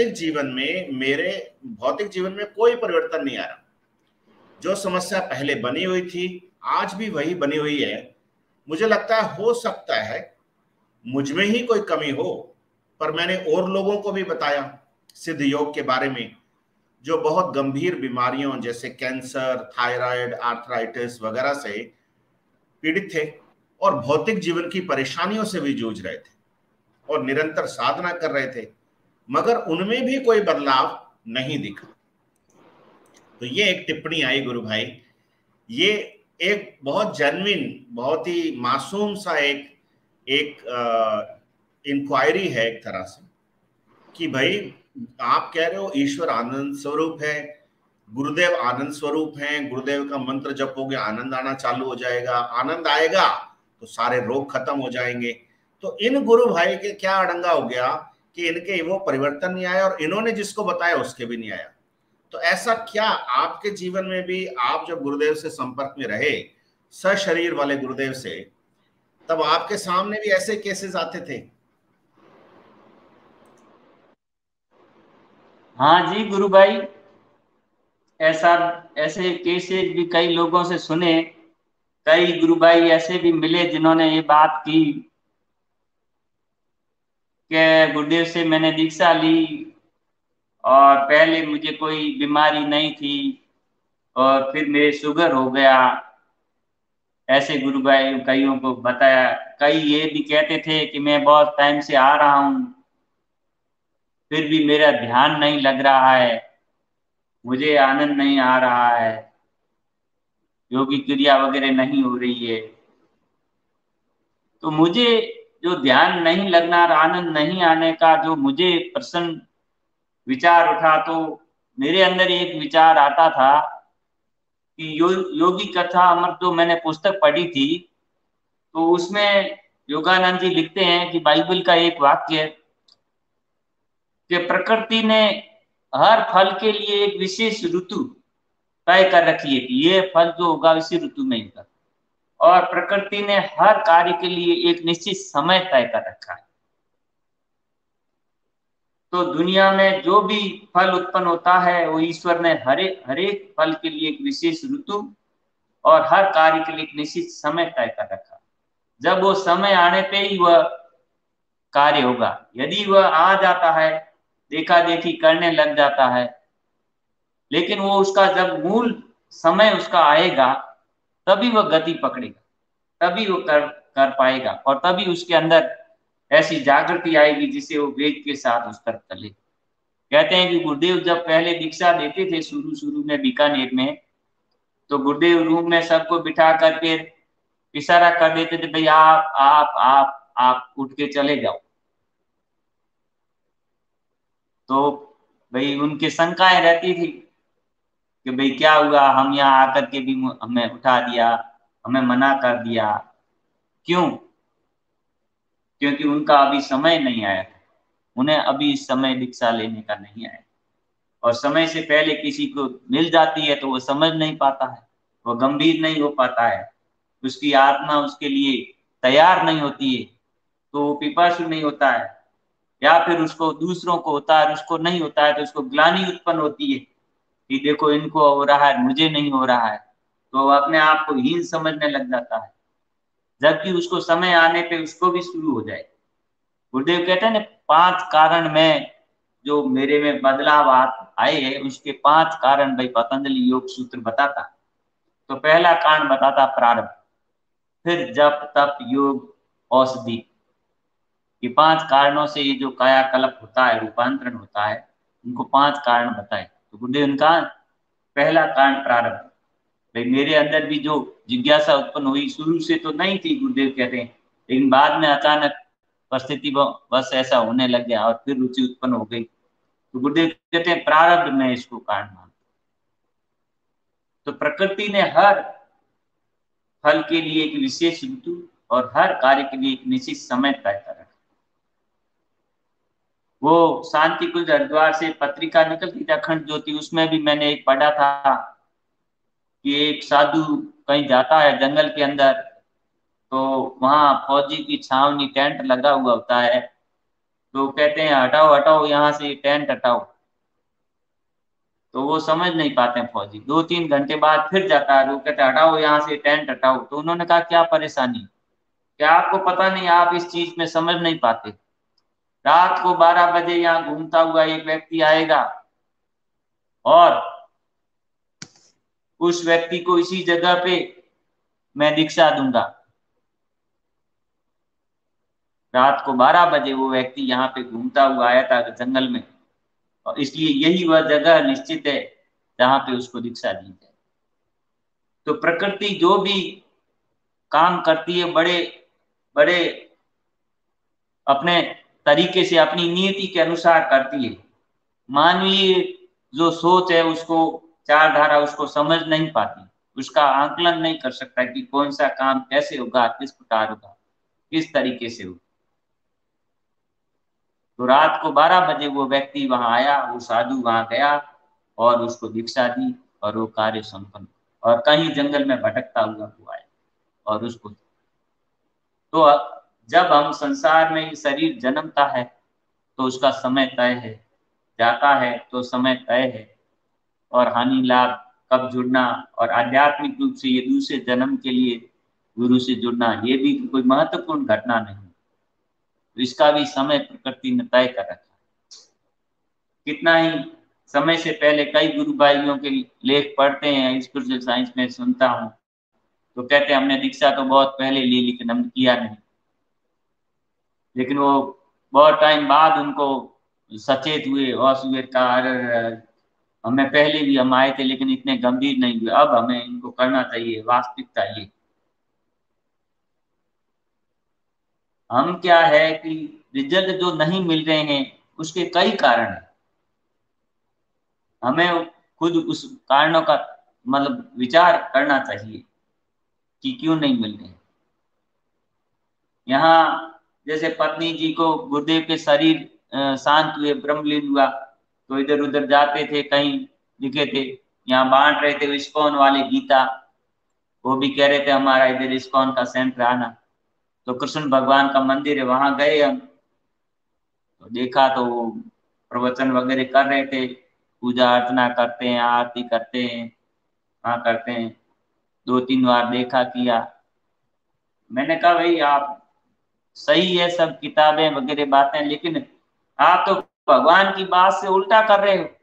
भौतिक जीवन में कोई परिवर्तन नहीं आ रहा। जो समस्या पहले बनी हुई थी आज भी वही बनी हुई है। मुझे लगता है हो सकता है मुझ में ही कोई कमी हो, पर मैंने और लोगों को भी बताया सिद्ध योग के बारे में, जो बहुत गंभीर बीमारियों जैसे कैंसर, थायराइड, आर्थराइटिस वगैरह से पीड़ित थे और भौतिक जीवन की परेशानियों से भी जूझ रहे थे और निरंतर साधना कर रहे थे, मगर उनमें भी कोई बदलाव नहीं दिखा। तो ये एक टिप्पणी आई गुरु भाई, ये एक बहुत जेन्युइन, बहुत ही मासूम सा एक एक इंक्वायरी है एक तरह से कि भाई आप कह रहे हो ईश्वर आनंद स्वरूप है, गुरुदेव आनंद स्वरूप हैं, गुरुदेव का मंत्र जपोगे आनंद आना चालू हो जाएगा, आनंद आएगा तो सारे रोग खत्म हो जाएंगे। तो इन गुरु भाई के क्या अड़ंगा हो गया कि इनके वो परिवर्तन नहीं आया और इन्होंने जिसको बताया उसके भी नहीं आया। तो ऐसा क्या आपके जीवन में भी, आप जब गुरुदेव से संपर्क में रहे, सशरीर वाले गुरुदेव से, तब आपके सामने भी ऐसे केसेस आते थे? हाँ जी गुरु भाई, ऐसा ऐसे केसेस भी कई लोगों से सुने। कई गुरु भाई ऐसे भी मिले जिन्होंने ये बात की कि गुरुदेव से मैंने दीक्षा ली और पहले मुझे कोई बीमारी नहीं थी और फिर मेरे शुगर हो गया ऐसे गुरु भाई कईयों को बताया। कई ये भी कहते थे कि मैं बहुत टाइम से आ रहा हूँ, फिर भी मेरा ध्यान नहीं लग रहा है, मुझे आनंद नहीं आ रहा है, योगी क्रिया वगैरह नहीं हो रही है। तो मुझे जो ध्यान नहीं लगना और आनंद नहीं आने का जो मुझे प्रश्न विचार उठा, तो मेरे अंदर एक विचार आता था कि योगी कथा अमर जो मैंने पुस्तक पढ़ी थी, तो उसमें योगानंद जी लिखते हैं कि बाइबल का एक वाक्य है कि प्रकृति ने हर फल के लिए एक विशेष ऋतु तय कर रखी है कि ये फल जो होगा इसी ऋतु में ही होगा, और प्रकृति ने हर कार्य के लिए एक निश्चित समय तय कर रखा है। तो दुनिया में जो भी फल उत्पन्न होता है वो ईश्वर ने हरेक फल के लिए एक विशेष ऋतु और हर कार्य के लिए एक निश्चित समय तय कर रखा। जब वो समय आने पे ही वह कार्य होगा। यदि वह आ जाता है, देखा देखी करने लग जाता है, लेकिन वो उसका जब मूल समय उसका आएगा तभी वह गति पकड़ेगा, तभी वो कर पाएगा, और तभी उसके अंदर ऐसी जागृति आएगी जिसे वो वेग के साथ उस तरफ चले। कहते हैं कि गुरुदेव जब पहले दीक्षा देते थे शुरू शुरू में बीकानेर में, तो गुरुदेव रूम में सबको बिठा करके इशारा कर देते थे, भाई आप उठ के चले जाओ। तो भाई उनकी शंकाएं रहती थी कि भाई क्या हुआ, हम यहाँ आकर के भी हमें उठा दिया, हमें मना कर दिया, क्यों? क्योंकि उनका अभी समय नहीं आया था, उन्हें अभी इस समय दीक्षा लेने का नहीं आया। और समय से पहले किसी को मिल जाती है तो वो समझ नहीं पाता है, वो गंभीर नहीं हो पाता है, उसकी आत्मा उसके लिए तैयार नहीं होती है, तो वो पिपासु नहीं होता है, या फिर उसको दूसरों को होता है, उसको नहीं होता है तो उसको ग्लानि उत्पन्न होती है कि देखो इनको हो रहा है, मुझे नहीं हो रहा है, तो वो अपने आप को हीन समझने लग जाता है, जबकि उसको समय आने पे उसको भी शुरू हो जाए। गुरुदेव कहते हैं ना, 5 कारण में जो मेरे में बदलाव आए हैं उसके 5 कारण भाई पतंजलि योग सूत्र बताता। तो पहला कारण बताता प्रारब्ध, फिर जप तप योग औषधि। ये 5 कारणों से ये जो कायाकल्प होता है, रूपांतरण होता है, उनको 5 कारण बताए। तो गुरुदेव उनका पहला कारण प्रारब्ध, भाई मेरे अंदर भी जो जिज्ञासा उत्पन्न हुई शुरू से तो नहीं थी, गुरुदेव कहते हैं, लेकिन बाद में अचानक परिस्थिति बस ऐसा होने लग गया और फिर रुचि उत्पन्न हो गई। तो गुरुदेव कहते हैं प्रारब्ध में इसको कारण मानते। तो प्रकृति ने हर फल के लिए एक विशेष ऋतु और हर कार्य के लिए एक निश्चित समय तय कर रखा। वो शांति कुंज हरिद्वार से पत्रिका निकलती थी अखंड ज्योति, उसमें भी मैंने एक पढ़ा था कि एक साधु कहीं जाता है जंगल के अंदर, तो वहां फौजी की छावनी टेंट लगा हुआ होता है, तो कहते हैं हटाओ हटाओ यहाँ से टेंट हटाओ, तो वो समझ नहीं पाते हैं फौजी। 2-3 घंटे बाद फिर जाता है, वो कहते हैं हटाओ यहाँ से टेंट हटाओ, तो उन्होंने कहा क्या परेशानी, क्या आपको पता नहीं, आप इस चीज में समझ नहीं पाते। रात को 12 बजे यहाँ घूमता हुआ एक व्यक्ति आएगा और उस व्यक्ति को इसी जगह पे मैं दीक्षा दूंगा। रात को 12 बजे वो व्यक्ति यहाँ पे घूमता हुआ आया था जंगल में, और इसलिए यही वह जगह निश्चित है जहां पे उसको दीक्षा दी जाए। तो प्रकृति जो भी काम करती है बड़े बड़े अपने तरीके से अपनी नियति के अनुसार करती है। मानवीय जो सोच है उसको, चार धारा उसको समझ नहीं पाती, उसका आंकलन नहीं कर सकता कि कौन सा काम कैसे होगा, किस प्रकार होगा, किस तरीके से होगा। तो रात को 12 बजे वो व्यक्ति वहां आया, वो साधु वहां गया और उसको दीक्षा दी और वो कार्य संपन्न। और कहीं जंगल में भटकता हुआ वो आया और उसको। तो जब हम संसार में ये शरीर जन्मता है तो उसका समय तय है, जाता है तो समय तय है, और हानि लाभ कब जुड़ना, और आध्यात्मिक रूप से ये दूसरे जन्म के लिए गुरु से जुड़ना, ये भी कोई महत्वपूर्ण घटना नहीं। तो इसका भी समय प्रकृति ने तय कर रखा। कितना ही समय से पहले कई गुरु भाइयों के लेख पढ़ते हैं, स्पिरिचुअल साइंस में सुनता हूँ तो कहते हैं हमने दीक्षा तो बहुत पहले ली लेकिन हमने किया नहीं। लेकिन वो बहुत टाइम बाद उनको सचेत हुए और हुए का हमें पहले भी हम आए थे लेकिन इतने गंभीर नहीं हुए, अब हमें इनको करना चाहिए, वास्तविकता ये। हम क्या है कि रिजल्ट जो नहीं मिल रहे हैं उसके कई कारण हैं, हमें खुद उस कारणों का मतलब विचार करना चाहिए कि क्यों नहीं मिल रहे। यहाँ जैसे पत्नी जी को गुरुदेव के शरीर शांत हुए, ब्रह्मलीन हुआ, तो इधर उधर जाते थे, कहीं दिखे थे, यहाँ बांट रहे थे इस्कॉन वाले गीता, वो भी कह रहे थे हमारा इधर इस्कॉन का सेंटर आना। तो कृष्ण भगवान का मंदिर है, वहां गए हम, तो देखा तो वो प्रवचन वगैरह कर रहे थे, पूजा अर्चना करते हैं, आरती करते हैं, हाँ करते हैं, 2-3 बार देखा किया। मैंने कहा भाई आप सही है सब किताबें वगैरह बातें, लेकिन आप तो भगवान की बात से उल्टा कर रहे हो।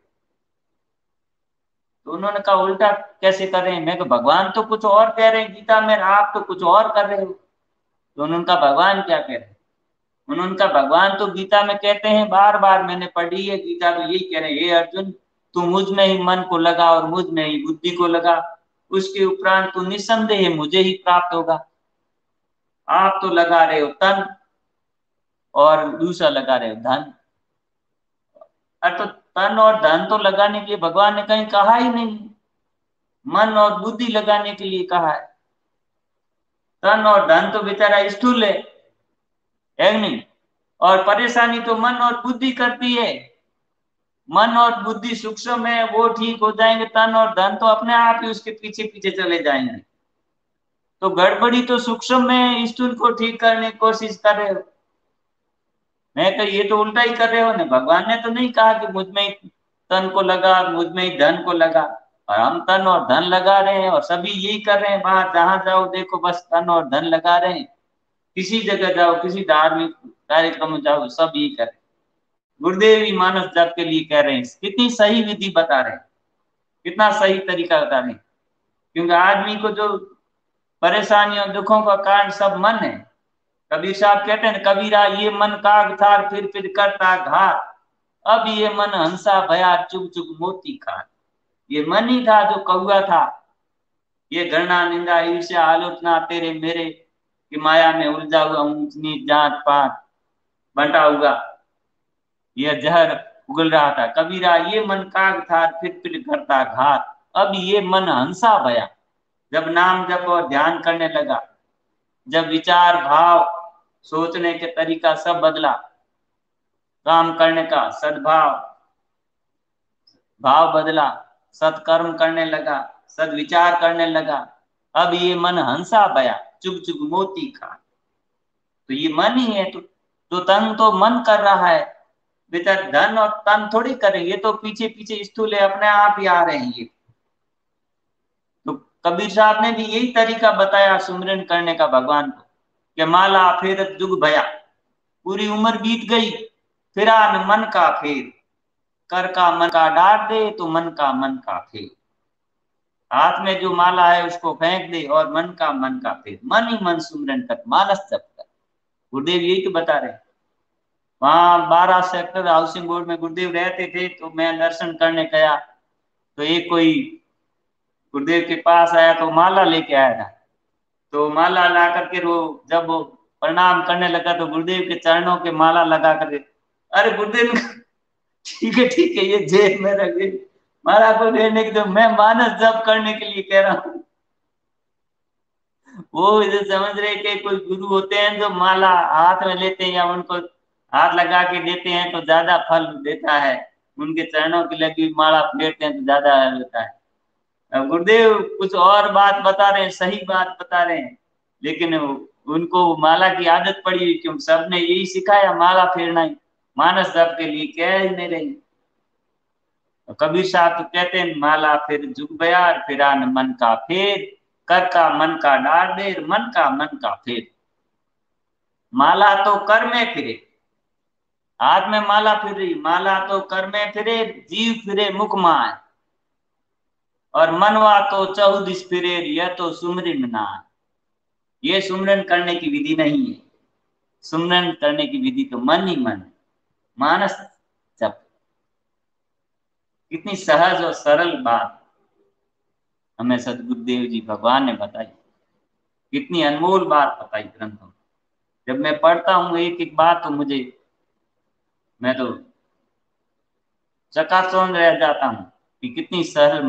तो उन्होंने कहा उल्टा कैसे कर रहे हैं? मैं तो भगवान तो कुछ और कह रहे हैं गीता में, आप तो कुछ और कर रहे हो। तो उन्होंने कहा भगवान क्या कह रहे हैं? उन्होंने कहा भगवान तो गीता में कहते हैं, बार बार मैंने पढ़ी है गीता, तो यही कह रहे हैं, हे अर्जुन तू मुझ में ही मन को लगा और मुझ में ही बुद्धि को लगा, उसके उपरांत तू निस्संदेह मुझे ही प्राप्त होगा। आप तो लगा रहे हो तन और दूसरा लगा रहे हो धन। अरे तो तन और धन तो लगाने के लिए भगवान ने कहीं कहा ही नहीं, मन और बुद्धि लगाने के लिए कहा है। तन और धन तो बेचारा स्थूल है नहीं, और परेशानी तो मन और बुद्धि करती है। मन और बुद्धि सूक्ष्म है, वो ठीक हो जाएंगे, तन और धन तो अपने आप ही उसके पीछे पीछे चले जाएंगे। तो गड़बड़ी तो सूक्ष्म में, स्थूल को ठीक करने की कोशिश कर रहे हो। मैं तो ये तो उल्टा ही कर रहे हो ना, भगवान ने तो नहीं कहा कि मुझ में ही तन को लगा, मुझ में ही धन को लगा। और हम तन और धन लगा रहे हैं, और सभी यही कर रहे हैं, बाहर जहां जाओ देखो बस तन और धन लगा रहे हैं। किसी जगह जाओ, किसी धार्मिक कार्यक्रम में जाओ, सब यही कर रहे हैं। गुरुदेव ही मानस जप के लिए कह रहे हैं, कितनी सही विधि बता रहे हैं, कितना सही तरीका बता रहे हैं। क्योंकि आदमी को जो परेशानियों दुखों का कारण सब मन है। कबीर साहब कहते हैं, कबीरा ये मन काग था फिर करता घात, अब ये मन हंसा भया चुग चुग मोती खात। ये मन ही था जो कौआ था, ये घृणा निंदा ईर्ष्या आलोचना तेरे मेरे की माया में उलझा हुआ हूँ, नीच जात पात बंटा हुआ, यह जहर उगल रहा था। कबीरा ये मन काग था फिर करता घात, अब ये मन हंसा भया। जब नाम जप और ध्यान करने लगा, जब विचार भाव सोचने के तरीका सब बदला, काम करने का सद्भाव भाव बदला, सत्कर्म करने लगा, सदविचार करने लगा, अब ये मन हंसा भया चुग चुग मोती खा। तो ये मन ही है, तो तन तो मन कर रहा है बेटा, धन और तन थोड़ी करेंगे, तो पीछे पीछे स्थूल है, अपने आप ही आ रहे हैं ये। तो कबीर साहब ने भी यही तरीका बताया सुमिरन करने का भगवान को, कि माला फेरत जुग भया, पूरी उम्र बीत गई, फिरा न मन का फेर, कर का मन का डार दे तो मन का फेर। हाथ में जो माला है उसको फेंक दे और मन का फेर, मन ही मन सुमिरन कर, मानस जप कर। गुरुदेव यही तो बता रहे। वहां 12 सेक्टर हाउसिंग बोर्ड में गुरुदेव रहते थे, तो मैं दर्शन करने गया, तो एक कोई गुरुदेव के पास आया तो माला लेके आया था। तो माला ला करके वो जब वो प्रणाम करने लगा तो गुरुदेव के चरणों के माला लगा करके, अरे गुरुदेव ठीक है ये जेब में रख दे, माला को लेने की, तो मैं मानस जप करने के लिए कह रहा हूँ। वो इधर समझ रहे कि कोई गुरु होते हैं जो माला हाथ में लेते हैं या उनको हाथ लगा के देते हैं तो ज्यादा फल देता है, उनके चरणों की लगी हुई माला फेरते हैं तो ज्यादा होता है। अब गुरुदेव कुछ और बात बता रहे हैं, सही बात बता रहे हैं, लेकिन उनको माला की आदत पड़ी हुई, क्योंकि सबने यही सिखाया माला फेरना ही, मानस जप के लिए कह ही नहीं रही। तो कबीर साहब तो कहते हैं, माला फिर जुग बयार फिरा न मन का फेर, कर का मन का डार दे मन का फेर। माला तो कर में फिरे, हाथ में माला फिर रही, माला तो कर में फिरे, जीव फिरे मुख माय। और मनवा तो 14 फिरेर, यह तो सुमरन ना। ये सुमरन करने की विधि नहीं है। सुमरन करने की विधि तो मन ही मन, मानस जप। कितनी सहज और सरल बात हमें सदगुरुदेव जी भगवान ने बताई, कितनी अनमोल बात बताई ग्रंथों। जब मैं पढ़ता हूँ एक एक बात तो मैं तो चकाचौंध रह जाता हूँ कि कितनी सरल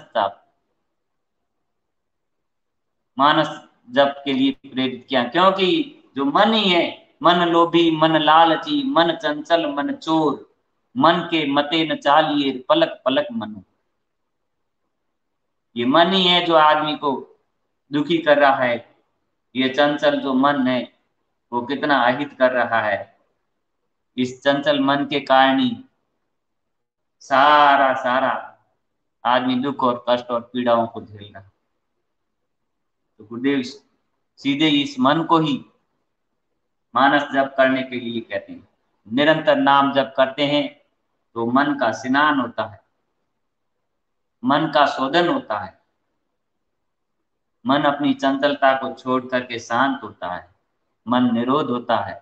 मानस जप के लिए प्रेरित किया। क्योंकि जो मन ही है, मन लोभी, मन लालची, मन चंचल, मन चोर, मन के मते न चालिए, पलक पलक मन। ये मन ही है जो आदमी को दुखी कर रहा है। ये चंचल जो मन है वो कितना अहित कर रहा है। इस चंचल मन के कारण ही सारा सारा आदमी दुख और कष्ट और पीड़ाओं को झेल रहा है। तो गुरुदेव सीधे इस मन को ही मानस जप करने के लिए कहते हैं। निरंतर नाम जप करते हैं तो मन का स्नान होता है, मन का शोधन होता है, मन अपनी चंचलता को छोड़ करके शांत होता है, मन निरोध होता है।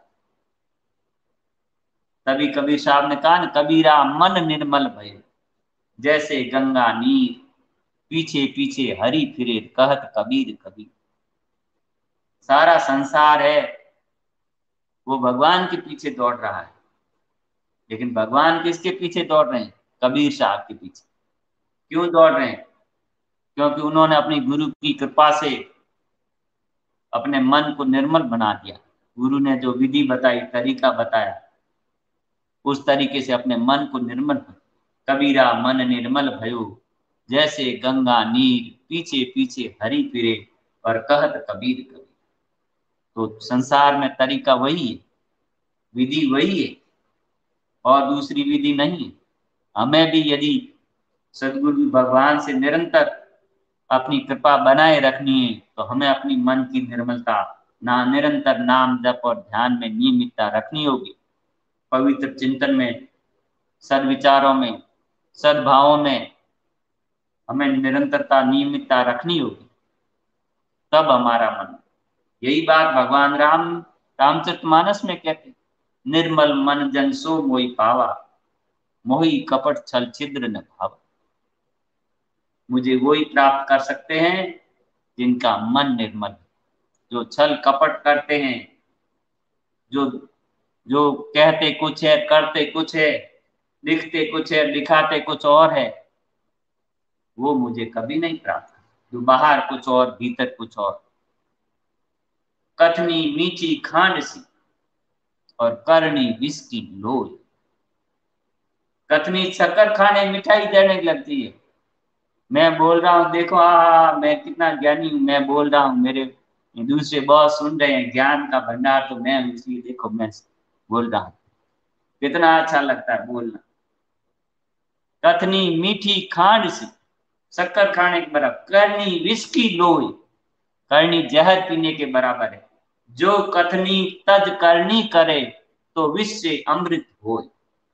तभी कबीर साहब ने कहा, कबीरा मन निर्मल भय, जैसे गंगा नीर, पीछे पीछे हरि फिरे, कहत कबीर कबीर। सारा संसार है वो भगवान के पीछे दौड़ रहा है, लेकिन भगवान किसके पीछे दौड़ रहे हैं? कबीर साहब के पीछे। क्यों दौड़ रहे हैं? क्योंकि उन्होंने अपनी गुरु की कृपा से अपने मन को निर्मल बना दिया। गुरु ने जो विधि बताई, तरीका बताया, उस तरीके से अपने मन को निर्मल। कबीरा मन निर्मल भयो, जैसे गंगा नीर, पीछे पीछे हरि फिरे, और कहत कबीर कबीर। तो संसार में तरीका वही है, विधि वही है, और दूसरी विधि नहीं है। हमें भी यदि सदगुरु भगवान से निरंतर अपनी कृपा बनाए रखनी है तो हमें अपनी मन की निर्मलता, निरंतर नाम जप और ध्यान में नियमितता रखनी होगी। पवित्र चिंतन में, सद्विचारों में, सद्भावों में हमें निरंतरता, नियमितता रखनी होगी। तब हमारा मन, यही बात भगवान रामचरितमानस में कहते, निर्मल मन जन सो मोहि पावा, मोहि कपट छल छिद्र न भावा। मुझे वही प्राप्त कर सकते हैं जिनका मन निर्मल, जो छल कपट करते हैं, जो जो कहते कुछ है करते कुछ है, लिखते कुछ है दिखाते कुछ और है, वो मुझे कभी नहीं प्राप्त। जो बाहर कुछ और भीतर कुछ और, कथनी मीठी खांड सी और करनी विष की लोई। कथनी शक्कर खाने मिठाई देने लगती है। मैं बोल रहा हूँ, देखो मैं कितना ज्ञानी हूँ, मैं बोल रहा हूँ, मेरे दूसरे बॉस सुन रहे हैं, ज्ञान का भंडार तो मैं, इसलिए देखो मैं बोल रहा हूँ, कितना अच्छा लगता है बोलना। कथनी मीठी खांड सी, शक्कर खाने के बराबर, करनी विष की लोई, करनी जहर पीने के बराबर है। जो कथनी तज करनी करे तो विष से अमृत होए।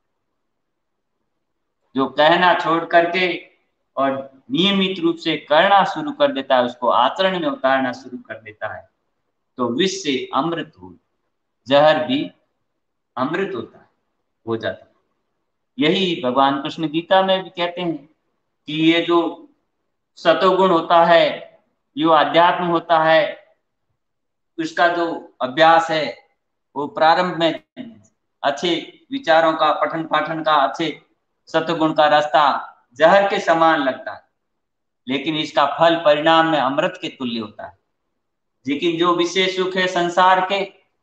जो कहना छोड़ करके और नियमित रूप से करना शुरू कर देता है, उसको आचरण में उतारना शुरू कर देता है, तो विष से अमृत हो, जहर भी अमृत होता है, हो जाता है। यही भगवान कृष्ण गीता में भी कहते हैं कि ये जो सतोगुण होता है, जो अध्यात्म होता है, उसका जो अभ्यास है, वो प्रारंभ में अच्छे विचारों का पठन पाठन का, अच्छे सतगुण का रास्ता जहर के समान लगता है, लेकिन इसका फल परिणाम में अमृत के तुल्य होता है। लेकिन जो विशेष सुख है संसार के,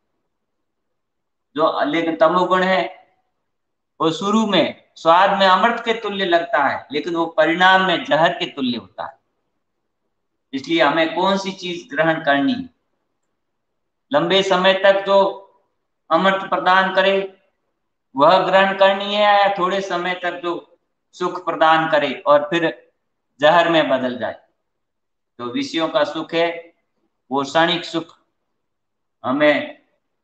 जो लेकिन तमोगुण है, वो शुरू में स्वाद में अमृत के तुल्य लगता है, लेकिन वो परिणाम में जहर के तुल्य होता है। इसलिए हमें कौन सी चीज ग्रहण करनी है? लंबे समय तक जो अमृत प्रदान करे वह ग्रहण करनी है, या थोड़े समय तक जो सुख प्रदान करे और फिर जहर में बदल जाए? जो विषयों का सुख है वो क्षणिक सुख, हमें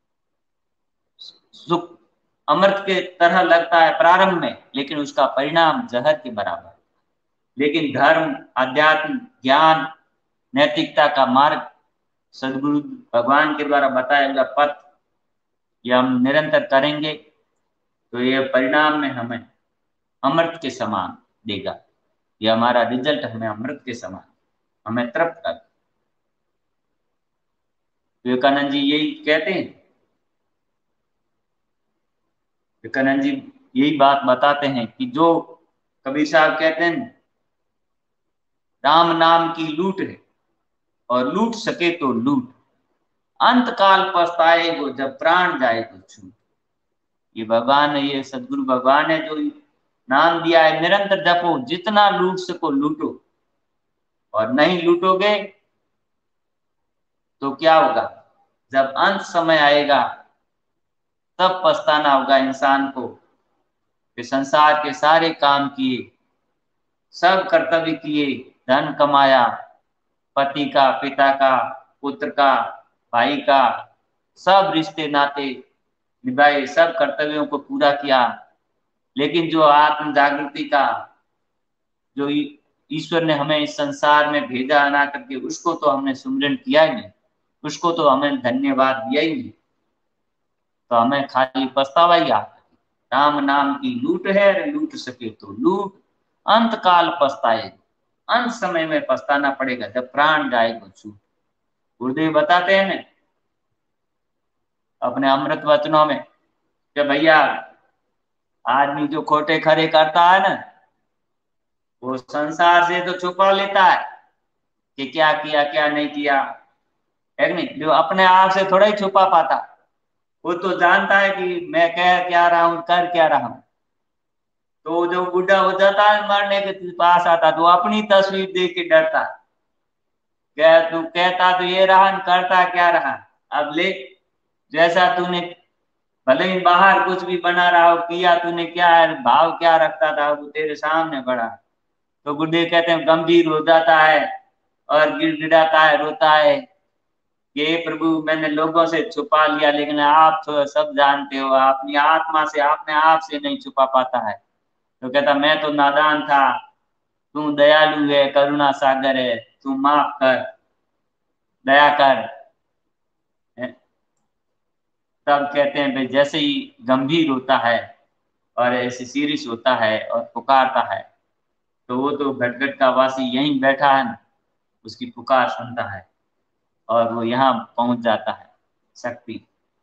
सुख अमृत के तरह लगता है प्रारंभ में, लेकिन उसका परिणाम जहर के बराबर। लेकिन धर्म, अध्यात्म, ज्ञान, नैतिकता का मार्ग, सदगुरु भगवान के द्वारा बताया हुआ पथ, यह हम निरंतर करेंगे तो यह परिणाम में हमें अमृत के समान देगा। यह हमारा रिजल्ट हमें अमृत के समान, हमें तृप्त कर। विवेकानंद जी यही कहते हैं, विवेकानंद जी यही बात बताते हैं कि जो कबीर साहब कहते हैं, राम नाम की लूट है और लूट सके तो लूट, अंत काल पछताएगो जब प्राण जाएगो छूट। ये भगवान है, ये सदगुरु भगवान है जो नाम दिया है, निरंतर जपो, जितना लूट सको लूटो, और नहीं लूटोगे तो क्या होगा, जब अंत समय आएगा तब पछताना होगा इंसान को कि संसार के सारे काम किए, सब कर्तव्य किए, धन कमाया, पति का, पिता का, पुत्र का, भाई का, सब रिश्ते नाते निभाए, सब कर्तव्यों को पूरा किया, लेकिन जो आत्म जागृति का, जो ईश्वर ने हमें इस संसार में भेजा आना करके, उसको तो हमने सुमिरन किया ही नहीं, उसको तो हमें धन्यवाद दिया ही नहीं, तो हमें खाली पछतावा ही आता। राम नाम की लूट है, लूट सके तो लूट, अंत काल पछताए, अंत समय में पछताना पड़ेगा जब प्राण जाएगा छूट। गुरुदेव बताते हैं ना अपने अमृत वचनों में कि भैया आदमी जो खोटे खरे करता है ना, वो संसार से तो छुपा लेता है कि क्या किया क्या नहीं किया, है कि नहीं। जो अपने आप से थोड़ा ही छुपा पाता, वो तो जानता है कि मैं कह क्या रहा हूं, कर क्या रहा हूं। तो जो बुढ़ा हो जाता है, मरने के पास आता, तो अपनी तस्वीर देख के डरता, क्या तू कहता तो ये रहा, करता क्या रहा। अब ले, जैसा तूने भले ही बाहर कुछ भी बना रहा हो, किया तूने क्या है, भाव क्या रखता था, वो तेरे सामने बड़ा। तो गुरुदेव कहते हैं गंभीर हो जाता है और गिड़गिड़ाता है, रोता है कि हे प्रभु मैंने लोगों से छुपा लिया, लेकिन आप तो सब जानते हो, अपनी आत्मा से, अपने आप से नहीं छुपा पाता है। तो कहता मैं तो नादान था, तू दयालु है, करुणा सागर है, तू माफ कर, दया कर। तब कहते हैं भाई जैसे ही गंभीर होता है और ऐसे सीरियस होता है और पुकारता है, तो वो तो घटघट का वासी यहीं बैठा है ना, उसकी पुकार सुनता है और वो यहाँ पहुंच जाता है शक्ति।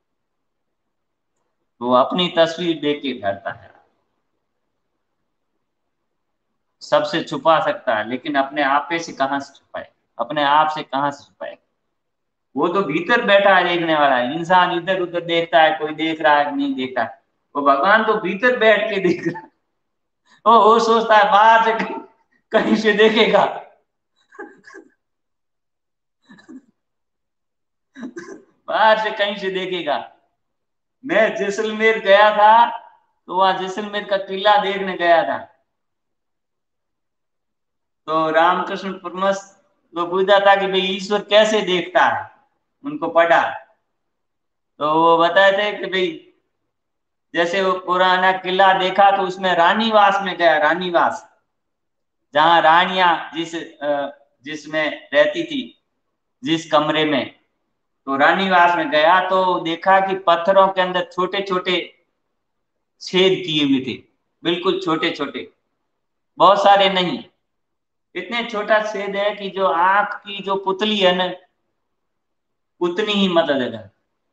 तो वो अपनी तस्वीर देख के डरता है, सबसे छुपा सकता है लेकिन अपने आप पे से कहां से छुपाए, अपने आप से कहां से छुपाए। वो तो भीतर बैठा है देखने वाला है, इंसान इधर उधर देखता है, कोई देख रहा है नहीं देखता है, वो भगवान तो भीतर बैठ के देख रहा है। वो सोचता है बाहर से कहीं से देखेगा, बाहर से कहीं से देखेगा। मैं जैसलमेर गया था, तो वहां जैसलमेर का किला देखने गया था, तो रामकृष्ण परमहंस को पूछा था कि भाई ईश्वर कैसे देखता है, उनको पढ़ा तो वो बताए थे कि भाई जैसे वो पुराना किला देखा तो उसमें रानीवास में गया, रानीवास जहां रानियां जिसमें रहती थी, जिस कमरे में, तो रानीवास में गया तो देखा कि पत्थरों के अंदर छोटे छोटे छेद किए हुए थे, बिल्कुल छोटे छोटे, बहुत सारे नहीं, इतने छोटा छेद है कि जो आंख की जो पुतली है ना, उतनी ही मदद है।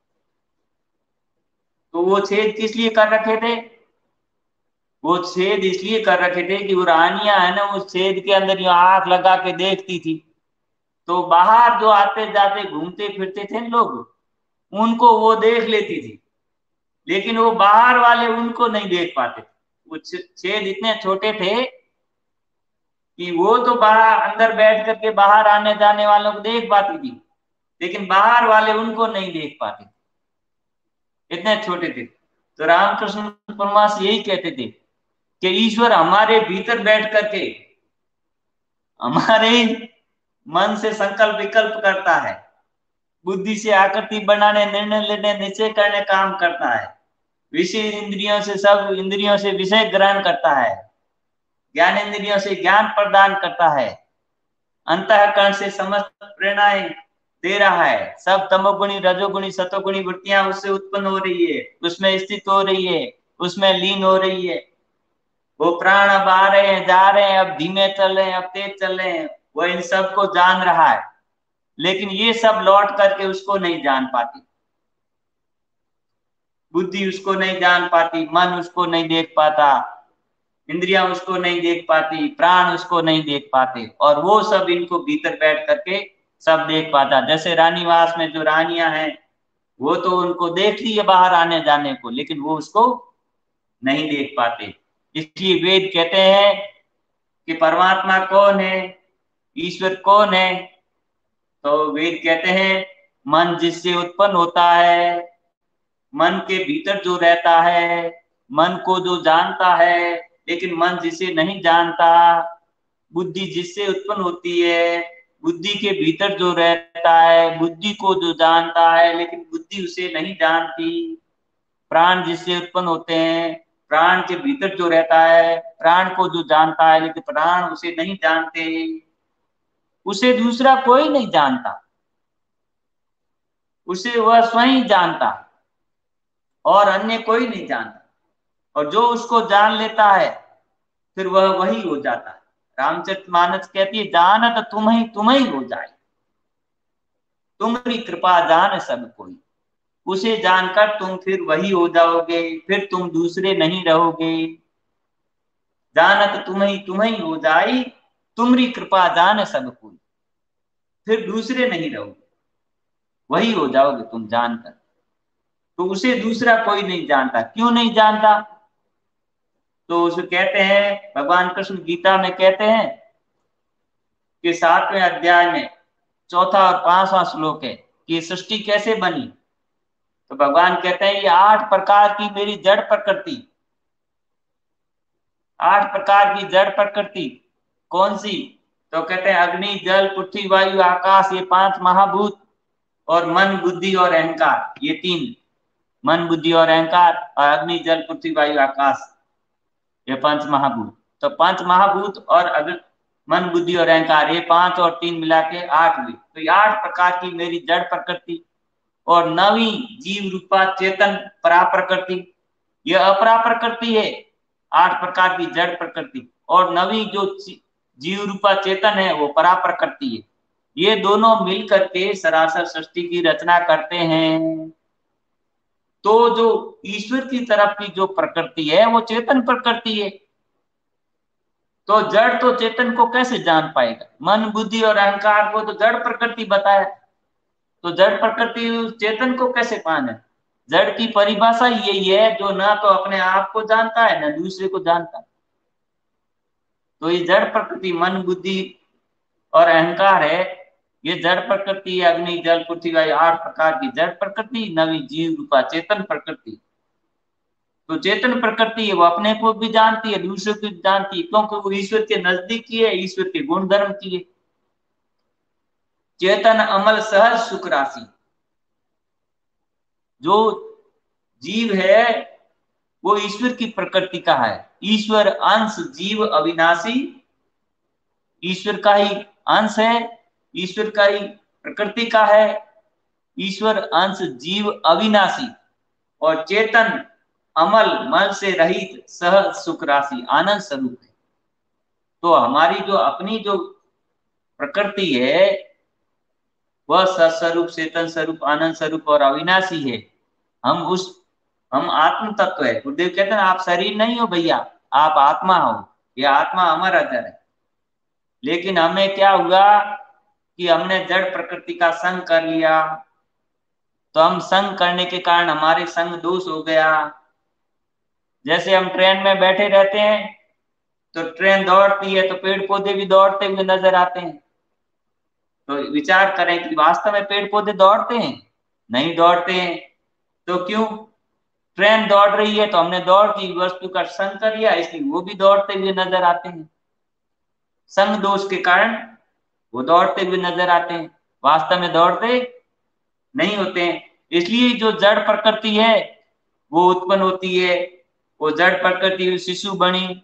तो वो छेद किस लिए कर रखे थे, वो छेद इसलिए कर रखे थे कि वो रानियां है ना, उस छेद के अंदर जो आंख लगा के देखती थी, तो बाहर जो आते जाते घूमते फिरते थे लोग, उनको वो देख लेती थी, लेकिन वो बाहर वाले उनको नहीं देख पाते। वो छेद इतने छोटे थे कि वो तो बाहर अंदर बैठ करके बाहर आने जाने वालों को देख पाती थी, लेकिन बाहर वाले उनको नहीं देख पाते, इतने छोटे थे। तो रामकृष्ण परमहंस यही कहते थे कि ईश्वर हमारे भीतर बैठ करके हमारे मन से संकल्प विकल्प करता है, बुद्धि से आकृति बनाने, निर्णय लेने, निश्चय करने काम करता है, विषय इंद्रियों से, सब इंद्रियों से विषय ग्रहण करता है, ज्ञानेंद्रियों से ज्ञान प्रदान करता है, अंतःकरण से समस्त प्रेरणाएं दे रहा है। सब तमोगुणी, रजोगुणी, सतोगुणी वृत्तियां उससे उत्पन्न हो रही है, उसमें स्थित हो रही है, उसमें लीन हो रही है। वो प्राण अब आ रहे हैं, जा रहे हैं, अब धीमे चल रहे हैं, अब तेज चल रहे हैं, वो इन सबको जान रहा है, लेकिन ये सब लौट करके उसको नहीं जान पाती। बुद्धि उसको नहीं जान पाती, मन उसको नहीं देख पाता, इंद्रियां उसको नहीं देख पाती, प्राण उसको नहीं देख पाते, और वो सब इनको भीतर बैठ करके सब देख पाता। जैसे रानीवास में जो रानियां हैं, वो तो उनको देख रही है बाहर आने जाने को, लेकिन वो उसको नहीं देख पाते। इसलिए वेद कहते हैं कि परमात्मा कौन है, ईश्वर कौन है। तो वेद कहते हैं मन जिससे उत्पन्न होता है, मन के भीतर जो रहता है, मन को जो जानता है, लेकिन मन जिसे नहीं जानता, बुद्धि जिससे उत्पन्न होती है, बुद्धि के भीतर जो रहता है, बुद्धि को जो जानता है, लेकिन बुद्धि उसे नहीं जानती, प्राण जिससे उत्पन्न होते हैं, प्राण के भीतर जो रहता है, प्राण को जो जानता है, लेकिन प्राण उसे नहीं जानते, उसे दूसरा कोई नहीं जानता, उसे वह स्वयं जानता और अन्य कोई नहीं जानता। और जो उसको जान लेता है फिर वह वही हो जाता है। रामचरितमानस कहती है, जानत तुम ही हो जाए, तुम्हारी कृपा जान सब कोई। उसे जानकर तुम फिर वही हो जाओगे, फिर तुम दूसरे नहीं रहोगे। जानत तुम ही हो जाई, तुम्हारी कृपा जान सब कोई, फिर दूसरे नहीं रहोगे, वही हो जाओगे तुम जानकर। तो उसे दूसरा कोई नहीं जानता। क्यों नहीं जानता? तो उसे कहते हैं, भगवान कृष्ण गीता में कहते हैं कि 7वें अध्याय में 4था और 5वां श्लोक है कि सृष्टि कैसे बनी। तो भगवान कहते हैं ये 8 प्रकार की मेरी जड़ प्रकृति, 8 प्रकार की जड़ प्रकृति कौन सी? तो कहते हैं अग्नि, जल, पृथ्वी, वायु, आकाश, ये 5 महाभूत, और मन, बुद्धि और अहंकार, ये 3। मन, बुद्धि और अहंकार, और अग्नि, जल, पृथ्वी, वायु, आकाश, ये 5 महाभूत। तो 5 महाभूत और मन, बुद्धि और अहंकार, ये 5 और 3 मिला के 8 हुई। तो ये 8 प्रकार की मेरी जड़ प्रकृति, और 9वीं जीव रूपा चेतन परा प्रकृति, यह अपरा प्रकृति है। 8 प्रकार की जड़ प्रकृति और 9वीं जो जीव रूपा चेतन है वो परा प्रकृति है। ये दोनों मिलकर के सरासर सृष्टि की रचना करते हैं। तो जो ईश्वर की तरफ की जो प्रकृति है वो चेतन प्रकृति है। तो जड़ तो चेतन को कैसे जान पाएगा? मन, बुद्धि और अहंकार को तो जड़ प्रकृति बताया, तो जड़ प्रकृति चेतन को कैसे पाना? जड़ की परिभाषा यही है, जो ना तो अपने आप को जानता है ना दूसरे को जानता है। तो ये जड़ प्रकृति मन, बुद्धि और अहंकार है, ये जड़ प्रकृति, अग्नि, जल, पृथ्वी, वायु, 8 प्रकार की जड़ प्रकृति, 9वीं जीव रूपा चेतन प्रकृति। तो चेतन प्रकृति है वो अपने को भी जानती है, दूसरे को भी जानती है, क्योंकि वो ईश्वर के नजदीक की है, ईश्वर के गुण धर्म की है। चेतन अमल सहज सुख राशि, जो जीव है वो ईश्वर की प्रकृति का है। ईश्वर अंश जीव अविनाशी, ईश्वर का ही अंश है, ईश्वर का ही प्रकृति का है। ईश्वर अंश जीव अविनाशी और चेतन अमल मल से रहित सहज सुख राशि आनंद स्वरूप है। तो हमारी जो अपनी जो प्रकृति है वह सस्वरूप, चेतन स्वरूप, आनंद स्वरूप और अविनाशी है। हम आत्म तत्व है। गुरुदेव कहते हैं आप शरीर नहीं हो भैया, आप आत्मा हो। यह आत्मा अमर अजर है। लेकिन हमें क्या हुआ कि हमने जड़ प्रकृति का संग कर लिया, तो हम संग करने के कारण हमारे संग दोष हो गया। जैसे हम ट्रेन में बैठे रहते हैं तो ट्रेन दौड़ती है तो पेड़ पौधे भी दौड़ते हुए नजर आते हैं। तो विचार करें कि वास्तव में पेड़ पौधे दौड़ते हैं? नहीं दौड़ते हैं। तो क्यों? ट्रेन दौड़ रही है तो हमने दौड़ की वस्तु का संग कर लिया, इसलिए वो भी दौड़ते हुए नजर आते हैं। संग दोष के कारण वो दौड़ते हुए नजर आते हैं, वास्तव में दौड़ते नहीं होते हैं। इसलिए जो जड़ प्रकृति है वो उत्पन्न होती है। वो जड़ प्रकृति शिशु बनी,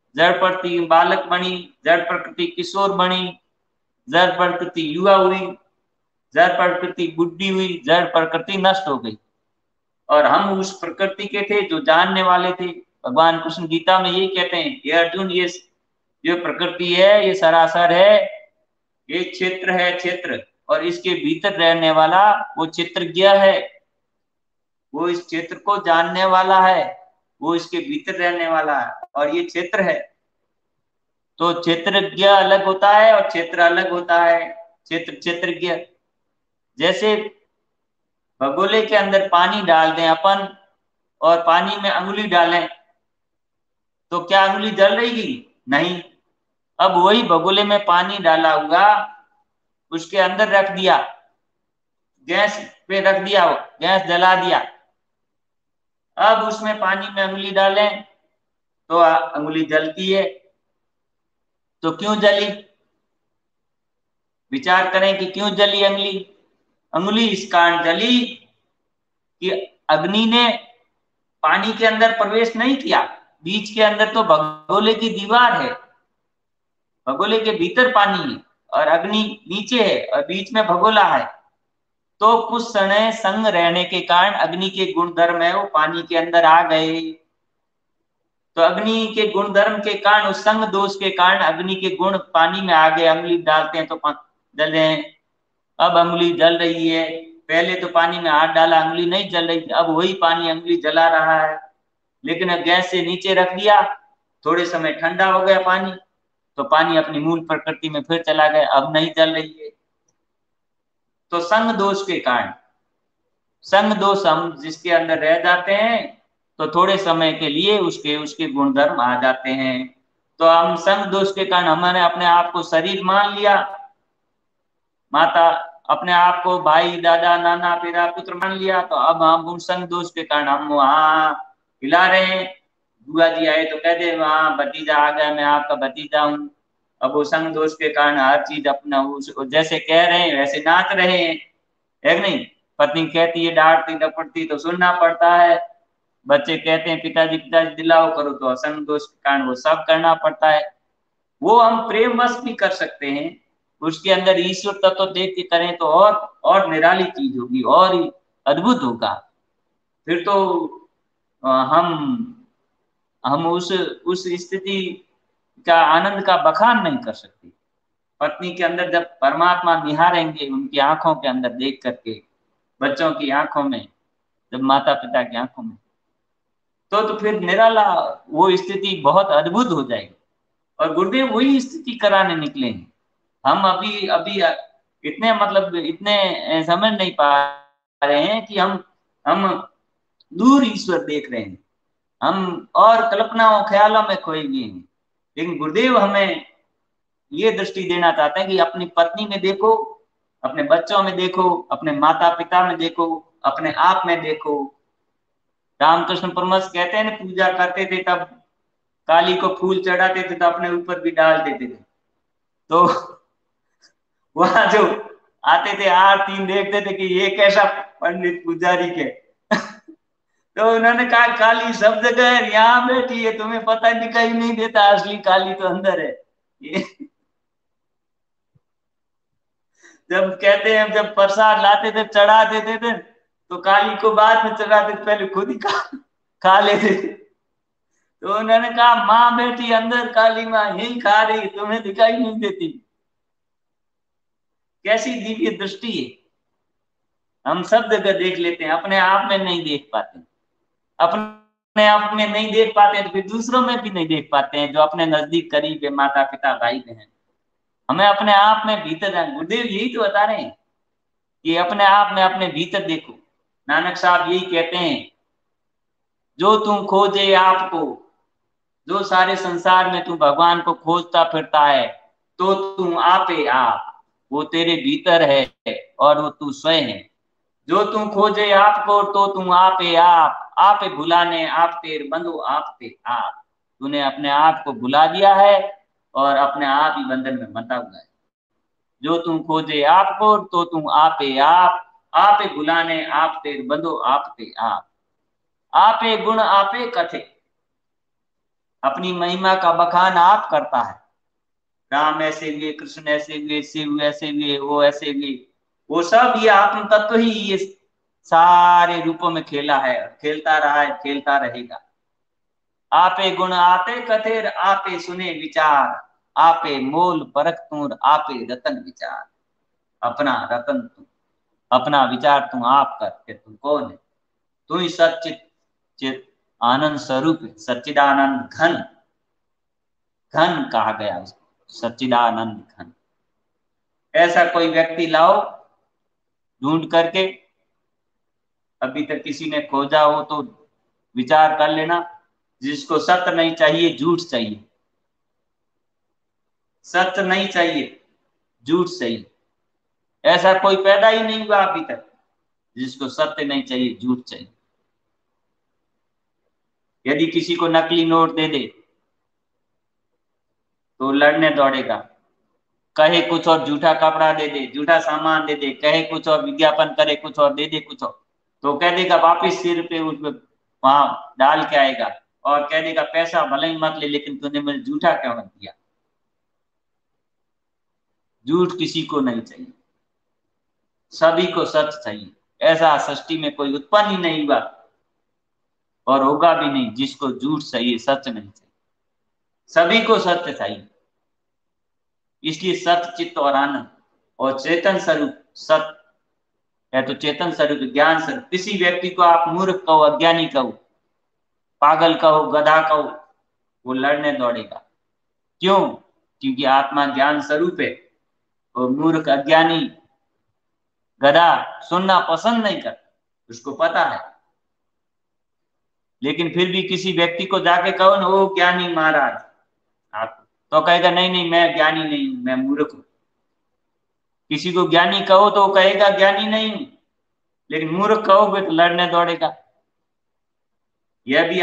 जड़ प्रकृति बालक बनी, जड़ प्रकृति किशोर बनी, जड़ प्रकृति युवा हुई, जड़ प्रकृति बुद्धि हुई, जड़ प्रकृति नष्ट हो गई। और हम उस प्रकृति के थे जो जानने वाले थे। भगवान कृष्ण गीता में यही कहते हैं, ये अर्जुन, ये जो प्रकृति है ये सरासर है, ये क्षेत्र है क्षेत्र, और इसके भीतर रहने वाला वो क्षेत्रज्ञ है, वो इस क्षेत्र को जानने वाला है, वो इसके भीतर रहने वाला है, और ये क्षेत्र है। तो क्षेत्रज्ञ अलग होता है और क्षेत्र अलग होता है। क्षेत्रज्ञ जैसे भगोले के अंदर पानी डाल दें अपन और पानी में अंगुली डालें तो क्या अंगुली जल रहेगी? नहीं। अब वही भगोले में पानी डाला हुआ उसके अंदर रख दिया, गैस पे रख दिया, वो गैस जला दिया, अब उसमें पानी में अंगुली डालें तो अंगुली जलती है। तो क्यों जली? विचार करें कि क्यों जली अंगुली। अंगुली इस कारण जली कि अग्नि ने पानी के अंदर प्रवेश नहीं किया। बीच के अंदर तो भगोले की दीवार है, भगोले के भीतर पानी है और अग्नि नीचे है और बीच में भगोला है। तो कुछ समय संग रहने के कारण अग्नि के गुणधर्म है वो पानी के अंदर आ गए। तो अग्नि के गुणधर्म के कारण, उस संग दोष के कारण अग्नि के गुण पानी में आ गए। अंगुली डालते हैं तो जल रहे हैं। अब अंगुली जल रही है, पहले तो पानी में हाथ डाला अंगुली नहीं जल रही थी, अब वही पानी अंगुली जला रहा है। लेकिन अब गैस से नीचे रख दिया, थोड़े समय ठंडा हो गया पानी, तो पानी अपनी मूल प्रकृति में फिर चला गया, अब नहीं जल रही है। तो संग दोष के कारण, संग दोष हम जिसके अंदर रह जाते हैं तो थोड़े समय के लिए उसके उसके गुणधर्म आ जाते हैं। तो हम संग दोष के कारण हमने अपने आप को शरीर मान लिया, माता अपने आप को भाई दादा नाना पिता पुत्र मान लिया। तो अब हम उन संग दोष के कारण हम वहां हिला रहे हैं। बुआ जी आए तो कह दे वहां भतीजा आ गया, मैं आपका भतीजा हूँ। अब वो संग दोष के कारण हर चीज अपना उस जैसे कह रहे हैं वैसे नाच रहे हैं, है कि नहीं? पत्नी कहती है डांटती डपटती तो सुनना पड़ता है। बच्चे कहते हैं पिताजी पिताजी दिलाओ करो, तो असंग दोष के कारण वो सब करना पड़ता है। वो हम प्रेमवश भी कर सकते हैं, उसके अंदर ईश्वर तत्व देख के करें तो और निराली चीज होगी और अद्भुत होगा। फिर तो हम उस स्थिति का आनंद का बखान नहीं कर सकते। पत्नी के अंदर जब परमात्मा निहारेंगे उनकी आंखों के अंदर देख करके, बच्चों की आंखों में, जब माता पिता की आंखों में, तो फिर निराला वो स्थिति बहुत अद्भुत हो जाएगी। और गुरुदेव वही स्थिति कराने निकले हैं। हम अभी अभी इतने मतलब इतने समझ नहीं पा रहे हैं कि हम दूर ईश्वर देख रहे हैं, हम और कल्पनाओं ख्यालों में खोए हुए हैं। लेकिन गुरुदेव हमें ये दृष्टि देना चाहते हैं कि अपनी पत्नी में देखो, अपने बच्चों में देखो, अपने माता पिता में देखो, अपने आप में देखो। रामकृष्ण परमहंस कहते हैं पूजा करते थे तब काली को फूल चढ़ाते थे तो अपने ऊपर भी डाल देते थे। तो वहां जो आते थे आरती देखते थे कि ये कैसा पंडित पुजारी के तो उन्होंने कहा काली सब जगह है, यहाँ बैठी है, तुम्हें पता दिखाई नहीं देता, असली काली तो अंदर है। ये जब कहते हैं जब प्रसाद लाते थे चढ़ा देते थे तो काली को बाद में चढ़ाते थे, पहले खुद ही खा लेते थे। तो उन्होंने कहा माँ बेटी अंदर, काली माँ यही खा रही, तुम्हें दिखाई नहीं देती। कैसी दिव्य दृष्टि है। हम सब जगह देख लेते हैं, अपने आप में नहीं देख पाते। अपने आप में नहीं देख पाते तो फिर दूसरों में भी नहीं देख पाते हैं जो अपने नजदीक करीब है, माता पिता भाई बहन। हमें अपने आप में भीतर जाना, गुरुदेव यही तो बता रहे हैं कि अपने आप में अपने भीतर देखो। नानक साहब यही कहते हैं, जो तू खोजे आपको, जो सारे संसार में तू भगवान को खोजता फिरता है, तो तू आपे आप, वो तेरे भीतर है और वो तू स्वयं है। जो तू खोजे आपको तो तू आपे आप भुलाने आप तेर बंधु आप ते आप। तूने अपने आप को भुला दिया है और अपने आप ही बंधन में बंधा हुआ है। जो तू खोजे आपको तो तू आपे भुलाने आप तेर बंधु आप ते आपे गुण आपे कथे। अपनी महिमा का बखान आप करता है। राम ऐसे हुए, कृष्ण ऐसे हुए, शिव ऐसे हुए, वो ऐसे हुए, वो सब ये आत्म तत्व ही ये सारे रूपों में खेला है, खेलता रहा है, खेलता रहेगा। आपे गुण आते कथेर, आपे सुने विचार, आपे मोल परख तूर, आपे रतन विचार। अपना रतन तू, अपना विचार तू आप कर के तू कौन है? तू ही सच्चित चित आनंद स्वरूप है, सच्चिदानंद घन। घन कहा गया उसको, सच्चिदानंद घन। ऐसा कोई व्यक्ति लाओ ढूंढ करके, अभी तक किसी ने खोजा हो तो विचार कर लेना, जिसको सत्य नहीं चाहिए, झूठ चाहिए। सत्य नहीं चाहिए, झूठ चाहिए। ऐसा कोई पैदा ही नहीं हुआ अभी तक जिसको सत्य नहीं चाहिए, झूठ चाहिए। यदि किसी को नकली नोट दे दे तो लड़ने दौड़ेगा, कहे कुछ और, झूठा कपड़ा दे दे, झूठा सामान दे दे, कहे कुछ और, विज्ञापन करे कुछ और, दे दे कुछ और, तो कह देगा वापिस सिर पे उसमें वहां डाल के आएगा और कह देगा पैसा भले ही मत ले, लेकिन तूने मुझे झूठा क्यों मत दिया। झूठ किसी को नहीं चाहिए, सभी को सच चाहिए। ऐसा सृष्टि में कोई उत्पन्न ही नहीं हुआ और होगा भी नहीं जिसको झूठ चाहिए, सच नहीं चाहिए। सभी को सत्य चाहिए। इसलिए सत्य, चित्त और आनंद और चेतन स्वरूप सत्य है, तो चेतन स्वरूप ज्ञान स्वरूप। किसी व्यक्ति को आप मूर्ख कहो, अज्ञानी कहो, पागल कहो, गधा कहो, वो लड़ने दौड़ेगा। क्यों? क्योंकि आत्मा ज्ञान स्वरूप है और मूर्ख, अज्ञानी, गधा सुनना पसंद नहीं करता, उसको पता है। लेकिन फिर भी किसी व्यक्ति को जाके कहो ना, ओ ज्ञानी महाराज आप, तो कहेगा नहीं नहीं मैं ज्ञानी नहीं हूं, मैं मूर्ख हूं। किसी को ज्ञानी कहो तो वो कहेगा ज्ञानी नहीं हूं, लेकिन मूर्ख कहोगे तो लड़ने दौड़ेगा। यह भी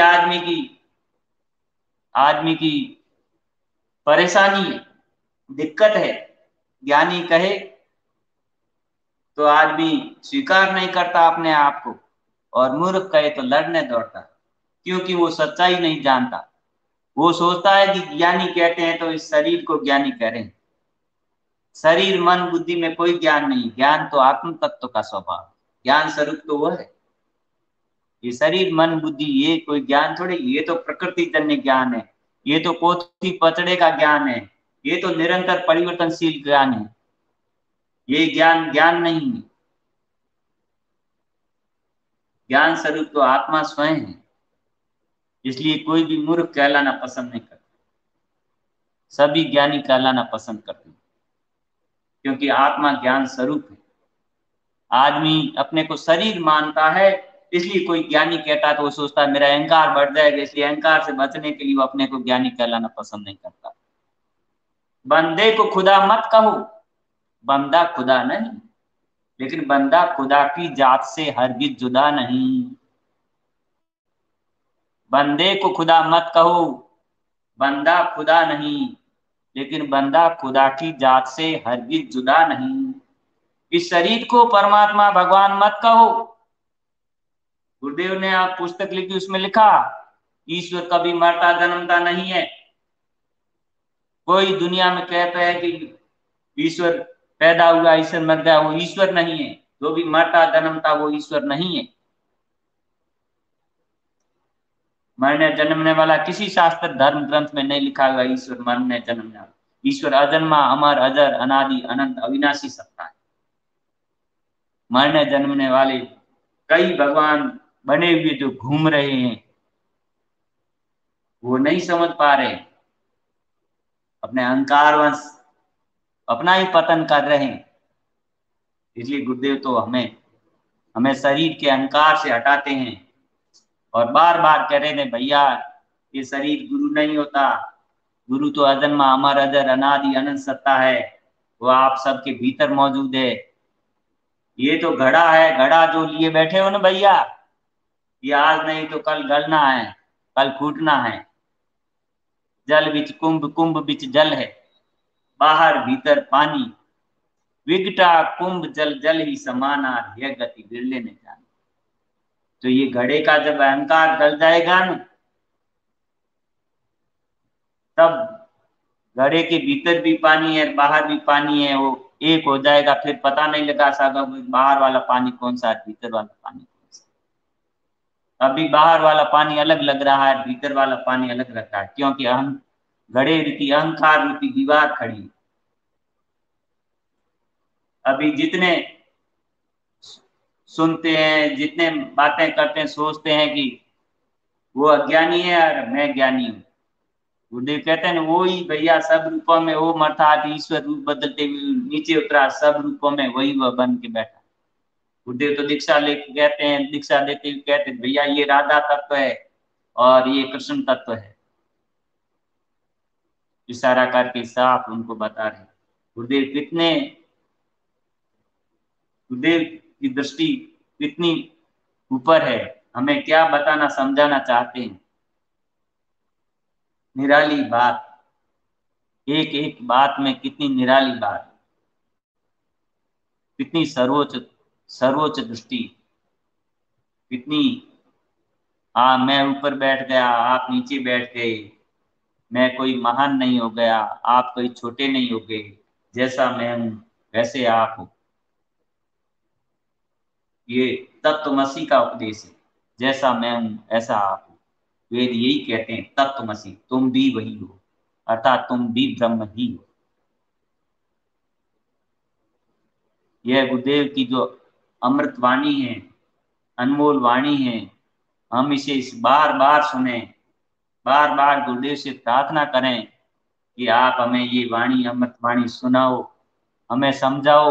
आदमी की परेशानी है, दिक्कत है। ज्ञानी कहे तो आदमी स्वीकार नहीं करता अपने आप को, और मूर्ख कहे तो लड़ने दौड़ता, क्योंकि वो सच्चाई नहीं जानता। वो सोचता है कि ज्ञानी कहते हैं तो इस शरीर को ज्ञानी कह रहे हैं। शरीर मन बुद्धि में कोई ज्ञान नहीं, ज्ञान तो आत्म तत्व का स्वभाव, ज्ञान स्वरूप तो वह है। ये शरीर मन बुद्धि ये कोई ज्ञान थोड़े, ये तो प्रकृति जन्य ज्ञान है, ये तो पोथी पचड़े का ज्ञान है, ये तो निरंतर परिवर्तनशील ज्ञान है। ये ज्ञान ज्ञान नहीं है। ज्ञान स्वरूप तो आत्मा स्वयं है। इसलिए कोई भी मूर्ख कहलाना पसंद नहीं करता, सभी ज्ञानी कहलाना पसंद करते हैं, क्योंकि आत्मा ज्ञान स्वरूप है। आदमी अपने को शरीर मानता है, इसलिए कोई ज्ञानी कहता है तो वो सोचता है मेरा अहंकार बढ़ जाएगा, इसलिए अहंकार से बचने के लिए वो अपने को ज्ञानी कहलाना पसंद नहीं करता। बंदे को खुदा मत कहो, बंदा खुदा नहीं, लेकिन बंदा खुदा की जात से हरगिज जुदा नहीं। बंदे को खुदा मत कहो, बंदा खुदा नहीं, लेकिन बंदा खुदा की जात से हरगिज जुदा नहीं। इस शरीर को परमात्मा भगवान मत कहो। गुरुदेव ने आप पुस्तक लिखी, उसमें लिखा ईश्वर कभी मरता जन्मता नहीं है। कोई दुनिया में कहता है कि ईश्वर पैदा हुआ, ईश्वर मर गया, वो ईश्वर नहीं है। जो भी मरता जन्मता वो ईश्वर नहीं है। मरने जन्मने वाला किसी शास्त्र धर्म ग्रंथ में नहीं लिखा हुआ ईश्वर मरने जन्मने वाला। ईश्वर अजन्मा, अमर, अजर, अनादि, अनंत, अविनाशी सत्ता है। मरने जन्मने वाले कई भगवान बने हुए जो घूम रहे हैं, वो नहीं समझ पा रहे, अपने अहंकारवश अपना ही पतन कर रहे हैं। इसलिए गुरुदेव तो हमें शरीर के अहंकार से हटाते हैं और बार बार कह रहे थे भैया ये शरीर गुरु नहीं होता, गुरु तो अजन्मा, अमर, अजर, अनादि, अनंत सत्ता है, वो आप सबके भीतर मौजूद है। ये तो घड़ा है, घड़ा जो लिए बैठे हो ना भैया, ये आज नहीं तो कल गलना है, कल फूटना है। जल बिच कुंभ, कुंभ बिच जल है, बाहर भीतर पानी, विघटा कुंभ जल जल ही समाना, यह गति बिरले ने जानी। तो ये घड़े का जब अहंकार गल जाएगा ना, तब घड़े के भीतर भी पानी है, बाहर भी पानी है, वो एक हो जाएगा, फिर पता नहीं लगा सका बाहर वाला पानी कौन सा है, भीतर वाला पानी कौन सा। अभी बाहर वाला पानी अलग लग रहा है, भीतर वाला पानी अलग लग रहा है, क्योंकि अहम घड़े रूपी अहंकार रूपी दीवार खड़ी। अभी जितने सुनते हैं, जितने बातें करते हैं, सोचते हैं कि वो अज्ञानी है और मैं ज्ञानी हूँ। गुरुदेव कहते हैं ना, वो ही भैया सब रूपों में वो अर्थात ईश्वर रूप बदलते हुए नीचे उतरा, सब रूपों में वही वह बन के बैठा। गुरुदेव तो दीक्षा लेके कहते हैं, दीक्षा लेते हुए कहते हैं भैया ये राधा तत्व है और ये कृष्ण तत्व है। इशारा करके साफ उनको बता रहे। गुरुदेव कितने, गुरुदेव की दृष्टि कितनी ऊपर है, हमें क्या बताना समझाना चाहते हैं। निराली बात, एक एक बात में कितनी निराली बात, कितनी सर्वोच्च सर्वोच्च दृष्टि, कितनी। हाँ, मैं ऊपर बैठ गया, आप नीचे बैठ गए, मैं कोई महान नहीं हो गया, आप कोई छोटे नहीं हो गए, जैसा मैं हूं वैसे आप हो। ये तत्वमसी का उपदेश है, जैसा मैं हूं ऐसा आप हो। वेद यही कहते हैं, तत्वमसी, तुम भी वही हो, अर्थात तुम भी ब्रह्म ही हो। यह गुरुदेव की जो अमृत वाणी है, अनमोल वाणी है, हम इसे इस बार बार सुने, बार बार गुरुदेव से प्रार्थना करें कि आप हमें ये वाणी, अमृत वाणी सुनाओ, हमें समझाओ।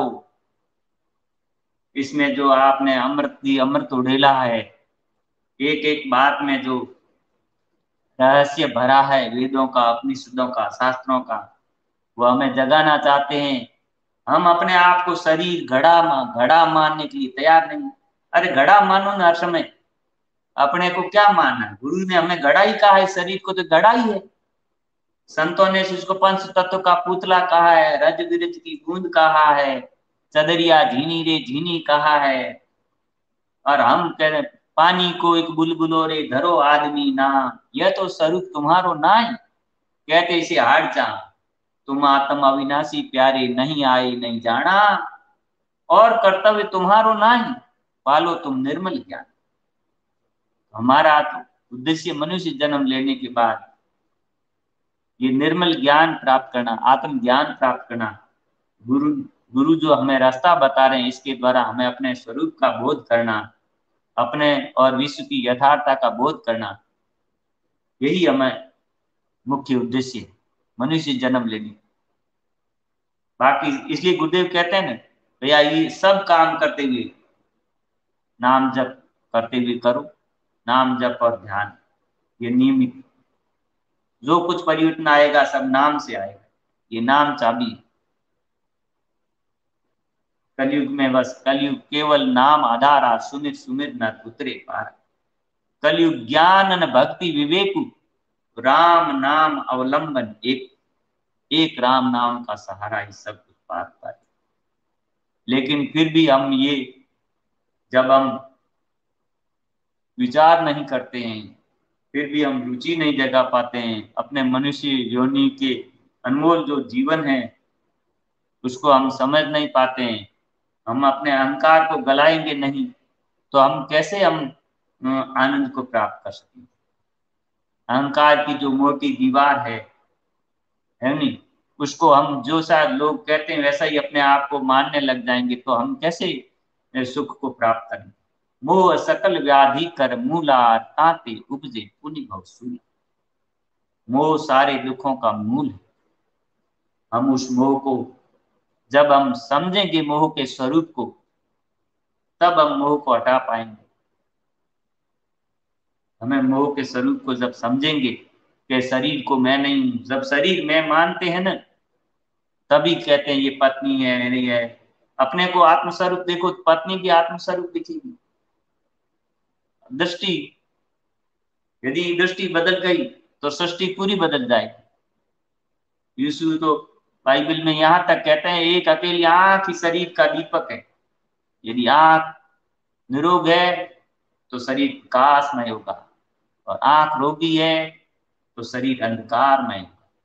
इसमें जो आपने अमृत दी, अमृत उड़ेला है, एक एक बात में जो रहस्य भरा है वेदों का, उपनिषदों का, शास्त्रों का, वो हमें जगाना चाहते हैं। हम अपने आप को शरीर घड़ा मानने के लिए तैयार नहीं। अरे घड़ा मानो ना हर समय, अपने को क्या मानना है? गुरु ने हमें घड़ा ही कहा है, शरीर को तो घड़ा ही है। संतों ने उसको पंच तत्व का पुतला कहा है, रज बिरज की बूंद कहा है, चदरिया झीनी रे झीनी कहा है। और हम कह रहे पानी को एक बुलबुलो रे धरो आदमी ना, यह तो स्वरूप तुम्हारो ना ही, कहते इसे हार जा, तुम आत्म अविनाशी प्यारे, नहीं आए नहीं जाना, और कर्तव्य तुम्हारो ना ही, पालो तुम निर्मल ज्ञान। हमारा उद्देश्य मनुष्य जन्म लेने के बाद ये निर्मल ज्ञान प्राप्त करना, आत्म ज्ञान प्राप्त करना। गुरु गुरु जो हमें रास्ता बता रहे हैं, इसके द्वारा हमें अपने स्वरूप का बोध करना, अपने और विश्व की यथार्थता का बोध करना, यही हमें मुख्य उद्देश्य है मनुष्य जन्म लेने। बाकी इसलिए गुरुदेव कहते हैं ना भैया, ये सब काम करते हुए नाम जप करते हुए करो, नाम जप और ध्यान, ये नियमित। जो कुछ परिवर्तन आएगा सब नाम से आएगा, ये नाम चाबी। कलयुग में बस कलयुग केवल नाम आधारा, सुमिर सुमिर न उतरे पार। कलयुग ज्ञान न भक्ति विवेकु, राम नाम अवलंबन एक, एक राम नाम का सहारा ही सब कुछ पार पाए। लेकिन फिर भी हम ये, जब हम विचार नहीं करते हैं, फिर भी हम रुचि नहीं जगा पाते हैं अपने मनुष्य योनि के अनमोल जो जीवन है, उसको हम समझ नहीं पाते हैं, हम अपने अहंकार को गलाएंगे नहीं, तो हम कैसे हम आनंद को प्राप्त कर सकेंगे। अहंकार की जो मोटी दीवार है नहीं, उसको हम जो शायद लोग कहते हैं वैसा ही अपने आप को मानने लग जाएंगे, तो हम कैसे सुख को प्राप्त करेंगे। मोह सकल व्याधि कर मूला, ताते उपजे पुनि भव सूला। मोह सारे दुखों का मूल है। हम उस मोह को, जब हम समझेंगे मोह के स्वरूप को, तब हम मोह को हटा पाएंगे। हमें मोह के स्वरूप को जब समझेंगे कि शरीर को मैं नहीं हूं, जब शरीर मैं मानते हैं ना, तभी कहते हैं ये पत्नी है नहीं है। अपने को आत्मस्वरूप देखो, पत्नी की आत्मस्वरूप दिखेगी। दृष्टि, यदि दृष्टि बदल गई तो सृष्टि पूरी बदल जाएगी। यीशु तो बाइबल में यहां तक कहते हैं, एक अकेली आंख ही शरीर का दीपक है। यदि आंख निरोग है तो शरीर प्रकाशमय होगा, और आंख रोगी है तो शरीर अंधकारमय होगा।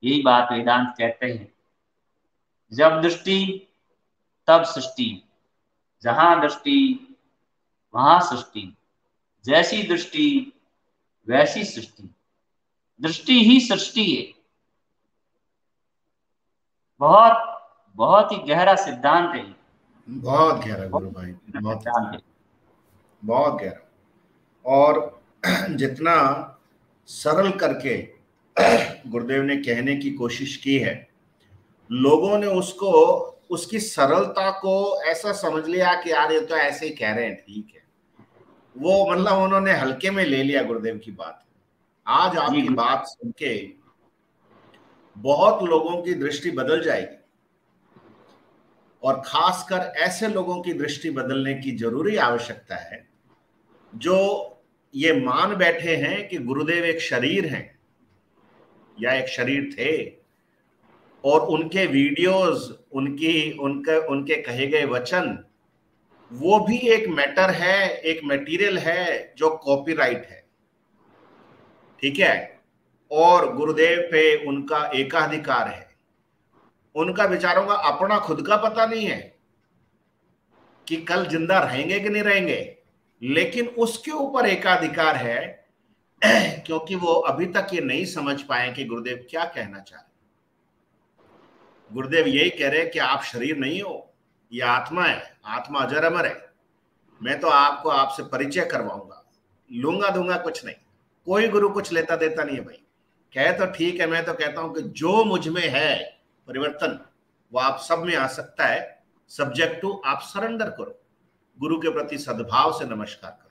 यही बात वेदांत कहते हैं। जब दृष्टि तब सृष्टि, जहां दृष्टि वहां सृष्टि, जैसी दृष्टि वैसी सृष्टि, दृष्टि ही सृष्टि है। बहुत बहुत ही गहरा सिद्धांत है। बहुत गहरा गुरु बहुत भाई, गहरा बहुत सिद्धांत है। बहुत गहरा। और जितना सरल करके गुरुदेव ने कहने की कोशिश की है, लोगों ने उसको, उसकी सरलता को ऐसा समझ लिया कि यार ये तो ऐसे ही कह रहे हैं, ठीक है। वो मतलब उन्होंने हल्के में ले लिया गुरुदेव की बात। आज जी आपकी बात सुन के बहुत लोगों की दृष्टि बदल जाएगी, और खासकर ऐसे लोगों की दृष्टि बदलने की जरूरी आवश्यकता है जो ये मान बैठे हैं कि गुरुदेव एक शरीर हैं या एक शरीर थे, और उनके वीडियोस, उनके कहे गए वचन, वो भी एक मैटर है, एक मटेरियल है जो कॉपीराइट है, ठीक है। और गुरुदेव पे उनका एकाधिकार है। उनका विचारों का अपना खुद का पता नहीं है कि कल जिंदा रहेंगे कि नहीं रहेंगे, लेकिन उसके ऊपर एकाधिकार है क्योंकि वो अभी तक ये नहीं समझ पाए कि गुरुदेव क्या कहना चाह रहे। गुरुदेव यही कह रहे हैं कि आप शरीर नहीं हो, ये आत्मा है, आत्मा अजर अमर है। मैं तो आपको आपसे परिचय करवाऊंगा, लूंगा दूंगा कुछ नहीं। कोई गुरु कुछ लेता देता नहीं है भाई। कहे तो ठीक है, मैं तो कहता हूं कि जो मुझ में है परिवर्तन, वो आप सब में आ सकता है। सब्जेक्ट टू आप सरेंडर करो, गुरु के प्रति सद्भाव से नमस्कार करो।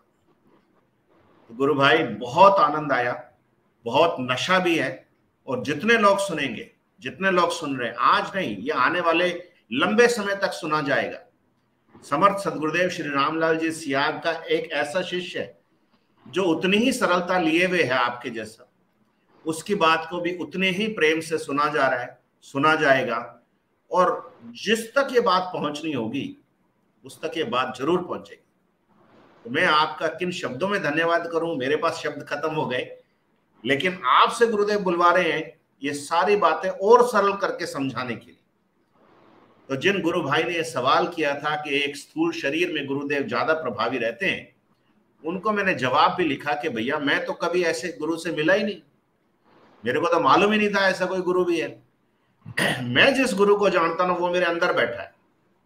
तो गुरु भाई बहुत आनंद आया, बहुत नशा भी है। और जितने लोग सुनेंगे, जितने लोग सुन रहे हैं, आज नहीं, ये आने वाले लंबे समय तक सुना जाएगा। समर्थ सदगुरुदेव श्री रामलाल जी सियाग का एक ऐसा शिष्य है जो उतनी ही सरलता लिए हुए है आपके जैसा, उसकी बात को भी उतने ही प्रेम से सुना जा रहा है, सुना जाएगा। और जिस तक ये बात पहुंचनी होगी उस तक ये बात जरूर पहुंचेगी। तो मैं आपका किन शब्दों में धन्यवाद करूं, मेरे पास शब्द खत्म हो गए, लेकिन आपसे गुरुदेव बुलवा रहे हैं ये सारी बातें और सरल करके समझाने के लिए। तो जिन गुरु भाई ने यह सवाल किया था कि एक स्थूल शरीर में गुरुदेव ज्यादा प्रभावी रहते हैं, उनको मैंने जवाब भी लिखा कि भैया मैं तो कभी ऐसे गुरु से मिला ही नहीं, मेरे को तो मालूम ही नहीं था ऐसा कोई गुरु भी है। मैं जिस गुरु को जानता हूं वो मेरे अंदर बैठा है।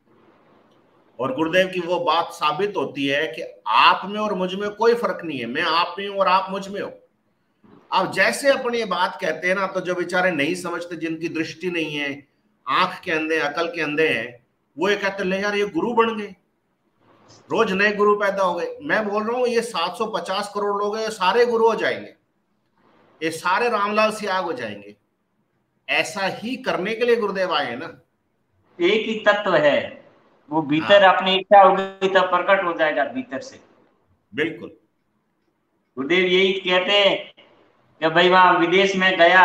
और गुरुदेव की वो बात साबित होती है कि आप में और मुझ में कोई फर्क नहीं है, मैं आप में हूं और आप मुझ में हो। आप जैसे अपनी ये बात कहते हैं ना, तो जो बेचारे नहीं समझते, जिनकी दृष्टि नहीं है, आंख के अंधे, अकल के अंधे हैं, वो ये कहते ले यार ये गुरु बन गए, रोज नए गुरु पैदा हो गए। मैं बोल रहा हूं ये 750 करोड़ लोग हैं, ये सारे गुरु हो जाएंगे, ये सारे रामलाल सियाग हो जाएंगे। ऐसा ही करने के लिए गुरुदेव आए हैं ना। एक ही तत्व है, वो भीतर अपनी इच्छा होगी तब प्रकट हो जाएगा भीतर से। बिल्कुल। गुरुदेव यही कहते हैं कि भाई वहां विदेश में गया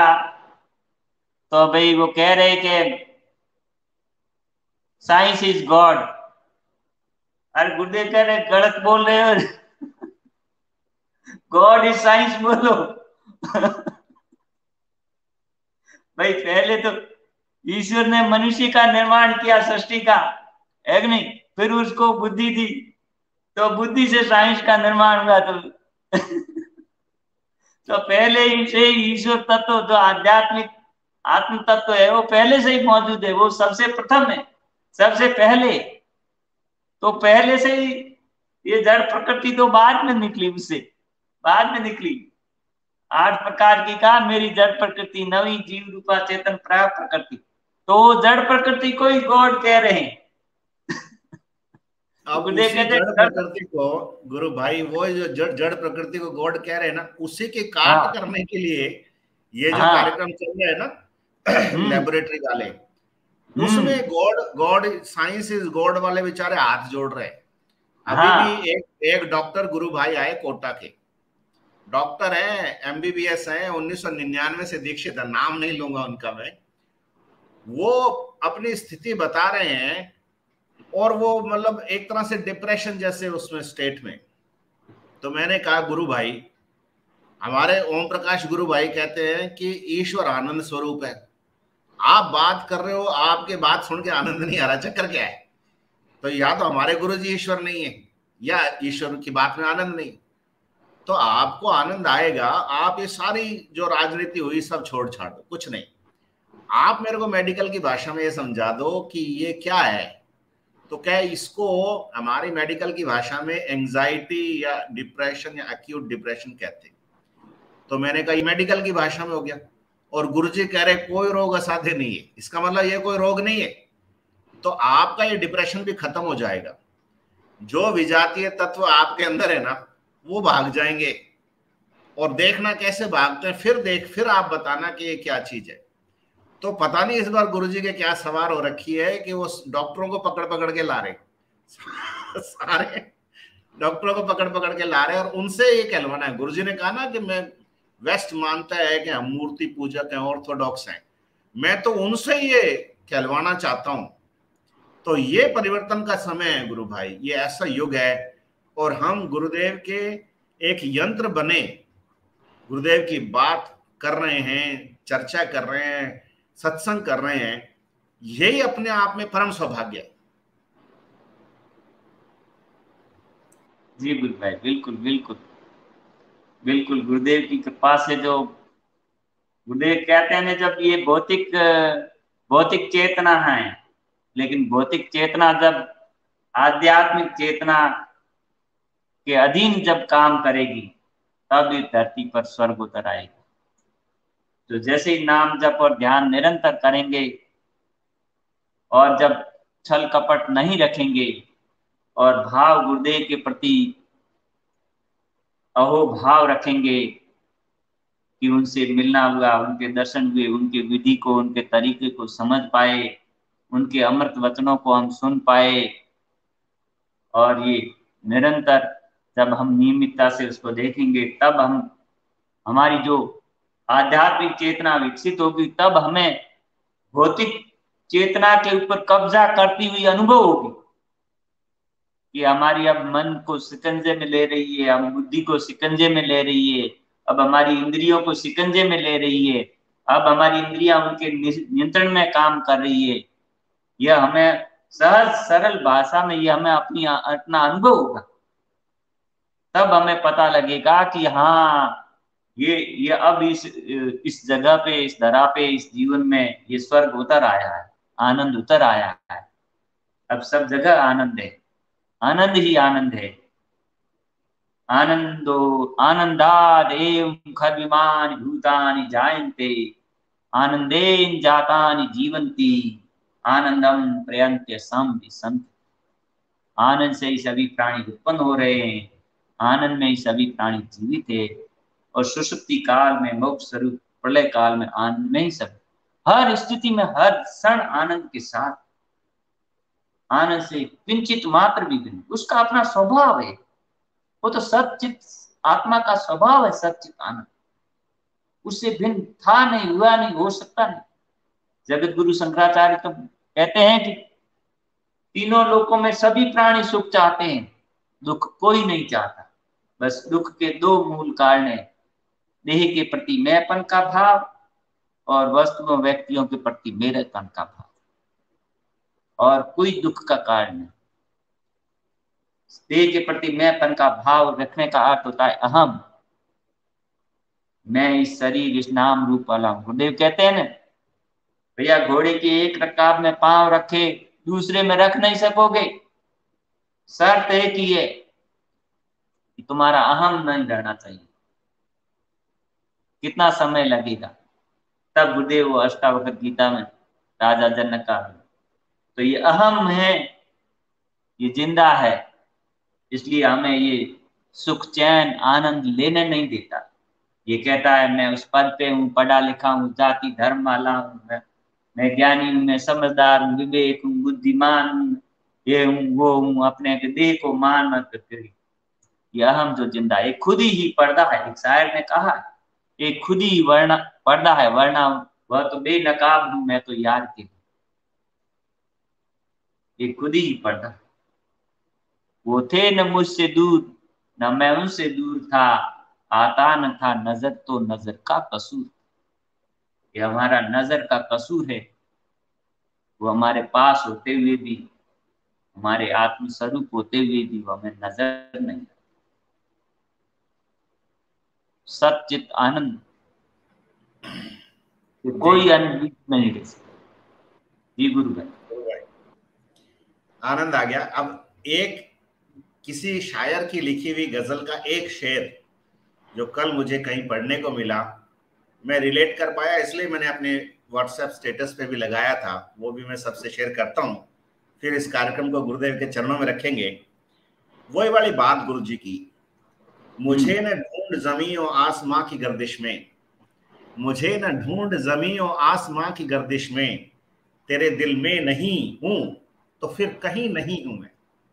तो भाई वो कह रहे कि साइंस इज गॉड। अरे गुरुदेव कह रहे गलत बोल रहे हो, गॉड इज साइंस बोलो। भाई पहले तो ईश्वर ने मनुष्य का निर्माण किया, सृष्टि का, है कि नहीं? फिर उसको बुद्धि दी, तो बुद्धि से साइंस का निर्माण हुआ। तो पहले ही से ईश्वर तत्व जो आध्यात्मिक आत्म तत्व है वो पहले से ही मौजूद है, वो सबसे प्रथम है, सबसे पहले। तो पहले से ही ये जड़ प्रकृति तो बाद में निकली, उससे बाद में निकली। 8 प्रकार की कहा मेरी जड़ प्रकृति, नवी जीव रूपा चेतन प्राप्त प्रकृति। तो जड़ प्रकृति को ही गॉड कह रहे हैं। अब उसी जड़ प्रकृति को गुरु भाई, वो जो जड़ प्रकृति को गॉड कह रहे हैं ना, उसी के काट करने के लिए ये जो कार्यक्रम चल रहा है ना लेबोरेटरी वाले, उसमें गॉड साइंस इज गॉड वाले बेचारे हाथ जोड़ रहे हैं। अभी भी एक डॉक्टर गुरु भाई आए, कोटा के डॉक्टर है, एमबीबीएस है, 1999 से दीक्षित है, नाम नहीं लूंगा उनका मैं। वो अपनी स्थिति बता रहे हैं और वो मतलब एक तरह से डिप्रेशन जैसे उसमें स्टेट में। तो मैंने कहा गुरु भाई, हमारे ओम प्रकाश गुरु भाई कहते हैं कि ईश्वर आनंद स्वरूप है, आप बात कर रहे हो, आपके बात सुन के आनंद नहीं आ रहा, चक्कर क्या है? तो या तो हमारे गुरु जी ईश्वर नहीं है, या ईश्वर की बात में आनंद नहीं। तो आपको आनंद आएगा, आप ये सारी जो राजनीति हुई सब छोड़ छाड़ दो, कुछ नहीं। आप मेरे को मेडिकल की भाषा में ये समझा दो कि ये क्या है। तो क्या इसको हमारी मेडिकल की भाषा में एंजाइटी या डिप्रेशन या एक्यूट डिप्रेशन कहते हैं। तो मैंने कहा ये मेडिकल की भाषा में हो गया, और गुरुजी कह रहे कोई रोग असाध्य नहीं है, इसका मतलब ये कोई रोग नहीं है। तो आपका ये डिप्रेशन भी खत्म हो जाएगा। जो विजातीय तत्व आपके अंदर है ना, वो भाग जाएंगे। और देखना कैसे भागते हैं, फिर आप बताना कि ये क्या चीज है। तो पता नहीं इस बार गुरुजी के क्या सवार हो रखी है कि वो डॉक्टरों को पकड़ पकड़ के ला रहे सारे डॉक्टरों को पकड़ पकड़ के ला रहे, और उनसे ये कहलवाना है। गुरुजी ने कहा ना कि मैं वेस्ट मानता है कि हम मूर्ति पूजक हैं, ऑर्थोडॉक्स हैं, मैं तो उनसे ये कहलवाना चाहता हूं। तो ये परिवर्तन का समय है गुरु भाई, ये ऐसा युग है। और हम गुरुदेव के एक यंत्र बने, गुरुदेव की बात कर रहे हैं, चर्चा कर रहे हैं, सत्संग कर रहे हैं, यही अपने आप में परम सौभाग्य है। जी गुरु भाई, बिल्कुल बिल्कुल बिल्कुल। गुरुदेव की कृपा से जो गुरुदेव कहते हैं, जब ये भौतिक चेतना है, लेकिन भौतिक चेतना जब आध्यात्मिक चेतना के अधीन जब काम करेगी, तब इस धरती पर स्वर्ग उतर आएगा। तो जैसे ही नाम जप और ध्यान निरंतर करेंगे, और जब छल कपट नहीं रखेंगे, और भाव गुरुदेव के प्रति अहोभाव रखेंगे कि उनसे मिलना हुआ, उनके दर्शन हुए, उनके विधि को, उनके तरीके को समझ पाए, उनके अमृत वचनों को हम सुन पाए, और ये निरंतर जब हम नियमितता से उसको देखेंगे, तब हमारी जो आध्यात्मिक चेतना विकसित होगी, तब हमें भौतिक चेतना के ऊपर कब्जा करती हुई अनुभव होगी कि हमारी अब मन को शिकंजे में ले रही है, हम बुद्धि को शिकंजे में ले रही है, अब हमारी इंद्रियों को शिकंजे में ले रही है, अब हमारी इंद्रियां उनके नियंत्रण में काम कर रही है। यह हमें सहज सरल भाषा में यह हमें अपना अनुभव होगा। तब हमें पता लगेगा कि हाँ, ये अब इस जगह पे, इस धरा पे, इस जीवन में ये स्वर्ग उतर आया है, आनंद उतर आया है। अब सब जगह आनंद है, आनंद ही आनंद है। आनंदो आनंदाद एव खर्विमानि भूतानि जायन्ते, आनंदेन जातानि जीवन्ति, आनंदम प्रयन्त्य सम विसन्ति। आनंद से ही सभी प्राणी उत्पन्न हो रहे हैं, आनंद में ही सभी प्राणी जीवित है, और सुषुप्ति काल में, मोक्ष स्वरूप प्रलय काल में आनंद में ही सब, हर स्थिति में, हर क्षण आनंद के साथ, आनंद से किंचित मात्र भी भिन्न। उसका अपना स्वभाव है, वो तो सचित आत्मा का स्वभाव है, सचित आनंद। उससे भिन्न था नहीं, हुआ नहीं, हो सकता नहीं। जगत गुरु शंकराचार्य तो कहते हैं कि तीनों लोकों में सभी प्राणी सुख चाहते हैं, दुख कोई नहीं चाहता। बस दुख के दो मूल कारण है, देह के प्रति मैंपन का भाव, और वस्तुओं व्यक्तियों के प्रति मेरेपन का भाव, और कोई दुख का कारण नहीं। देह के प्रति मैंपन का भाव रखने का अर्थ होता है अहम, मैं इस शरीर, इस नाम रूप वाला हूं। गुरुदेव कहते हैं ना, भैया घोड़े के एक रकाब में पांव रखे, दूसरे में रख नहीं सकोगे। शर्त एक ही है कि तुम्हारा अहम नहीं रहना चाहिए। कितना समय लगेगा? तब गुरुदेव वो अष्टावक्र गीता में राजा जनक का, तो ये अहम है, ये जिंदा है, इसलिए हमें ये सुख चैन आनंद लेने नहीं देता। ये कहता है मैं उस पद पे हूँ, पढ़ा लिखा हूँ, जाति धर्म वाला हूँ, मैं ज्ञानी हूँ, मैं समझदार हूँ, विवेक हूँ, बुद्धिमान हूँ, ये हूँ वो हूँ, अपने देह को मान मत कर। ये अहम जो जिंदा है, खुद ही पर्दा है। एक शायर ने कहा, ये खुद ही वरना पर्दा है, वरना वह तो बेनकाब हूँ, मैं तो यार के। ये खुद ही पर्दा। वो थे न मुझसे दूर, न मैं उनसे दूर था, आता न था नजर तो नजर का कसूर। ये हमारा नजर का कसूर है। वो हमारे पास होते हुए भी, हमारे आत्म स्वरूप होते हुए भी वो हमें नजर नहीं। सच्चित आनंद कोई अनुभूति नहीं दे सकता। जी गुरु भाई। आनंद आ गया। अब एक किसी शायर की लिखी हुई गजल का एक शेर जो कल मुझे कहीं पढ़ने को मिला, मैं रिलेट कर पाया, इसलिए मैंने अपने व्हाट्सएप स्टेटस पे भी लगाया था, वो भी मैं सबसे शेयर करता हूँ, फिर इस कार्यक्रम को गुरुदेव के चरणों में रखेंगे। वही वाली बात गुरु जी की, मुझे न ढूंढ जमी और आसमां की गर्दिश में, मुझे न ढूंढ जमी और आसमां की गर्दिश में, तेरे दिल में नहीं हूं तो फिर कहीं नहीं हूं मैं।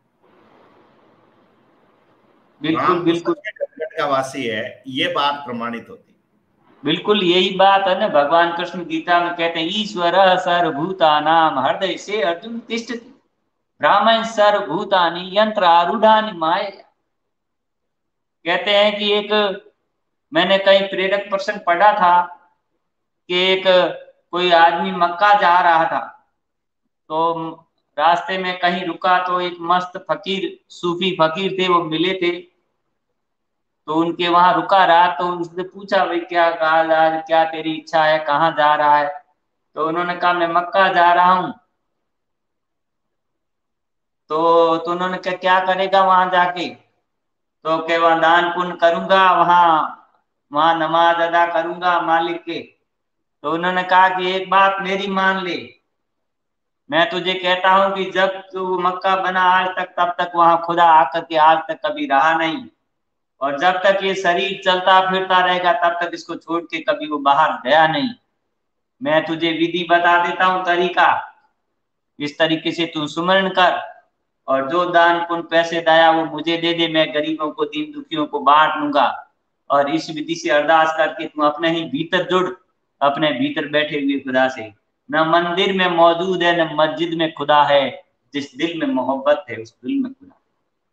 बिल्कुल राम तो बिल्कुल सच में कटकट का वासी है, ये बात प्रमाणित होती। बिल्कुल यही बात है ना। भगवान कृष्ण गीता में कहते हैं ईश्वर सर्वभूतानाम हृदय से अर्जुन तिष्ठति ब्राह्मण सर्वभूतानि यंत्र आरूढ़ानि माया। कहते हैं कि एक, मैंने कहीं प्रेरक प्रसंग पढ़ा था कि एक कोई आदमी मक्का जा रहा था, तो रास्ते में कहीं रुका तो एक मस्त फकीर, सूफी फकीर थे, वो मिले थे। तो उनके वहां रुका रहा, तो उसने पूछा भाई क्या हाल, आज क्या तेरी इच्छा है, कहाँ जा रहा है? तो उन्होंने कहा मैं मक्का जा रहा हूँ। तो उन्होंने कहा क्या करेगा वहां जाके? तो के वहां दान पुण्य करूंगा, वहां वहां नमाज अदा करूंगा मालिक के। तो उन्होंने कहा कि एक बात मेरी मान ले, मैं तुझे कहता हूं कि जब तू मक्का बना आज तक, तब तक वहां खुदा आकर के आज तक कभी रहा नहीं, और जब तक ये शरीर चलता फिरता रहेगा तब तक इसको छोड़ के कभी वो बाहर गया नहीं। मैं तुझे विधि बता देता हूँ, तरीका। इस तरीके से तू सुमरण कर, और जो दान पुण्य पैसे दया वो मुझे दे दे, मैं गरीबों को दीन दुखियों को बांट लूंगा। और इस विधि से अरदास करके तू अपने ही भीतर जुड़, अपने भीतर बैठे हुए खुदा से। न मंदिर में मौजूद है न मस्जिद में खुदा है, जिस दिल में मोहब्बत है उस दिल में खुदा।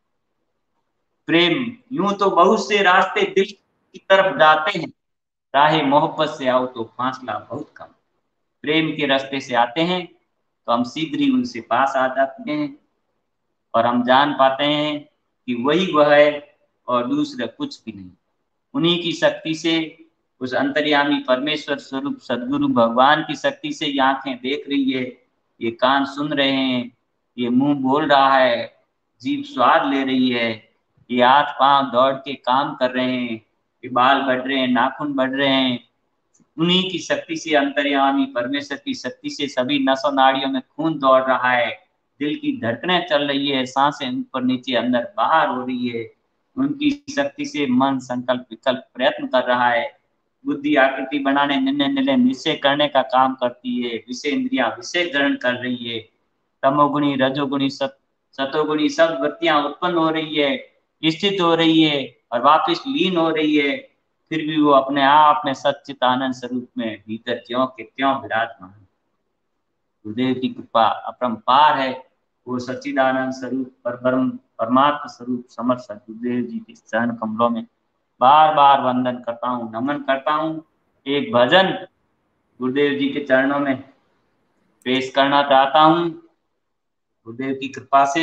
प्रेम, यूं तो बहुत से रास्ते दिल की तरफ जाते हैं, राहे मोहब्बत से आओ तो फासला बहुत कम। प्रेम के रास्ते से आते हैं तो हम शीघ्र ही उनसे पास आ जाते हैं, और हम जान पाते हैं कि वही वह है और दूसरा कुछ भी नहीं। उन्हीं की शक्ति से, उस अंतर्यामी परमेश्वर स्वरूप सदगुरु भगवान की शक्ति से ये आंखें देख रही है, ये कान सुन रहे हैं, ये मुंह बोल रहा है, जीभ स्वाद ले रही है, ये हाथ पांव दौड़ के काम कर रहे हैं, ये बाल बढ़ रहे हैं, नाखून बढ़ रहे हैं। उन्हीं की शक्ति से, अंतर्यामी परमेश्वर की शक्ति से सभी नसों नाड़ियों में खून दौड़ रहा है, दिल की धड़कनें चल रही है, सांसें ऊपर नीचे अंदर बाहर हो रही है। उनकी शक्ति से मन संकल्प विकल्प प्रयत्न कर रहा है, बुद्धि आकृति बनाने निर्णय निर्णय निश्चय करने का काम करती है, विषय इंद्रियां विषय ग्रहण कर रही है, तमोगुणी रजोगुणी सतोगुणी सब वृत्तियां उत्पन्न हो रही है, स्थित हो रही है और वापस लीन हो रही है। फिर भी वो अपने आप में सच्चित आनंद स्वरूप में भीतर त्यों के त्यों विराजमान। गुरुदेव की कृपा अपरंपार है। वो सच्चिदानंद स्वरूप पर ब्रह्म परमात्मा स्वरूप समर्थ गुरुदेव जी के चरण कमलों में बार बार वंदन करता हूँ, नमन करता हूँ। एक भजन गुरुदेव जी के चरणों में पेश करना चाहता हूँ गुरुदेव की कृपा से।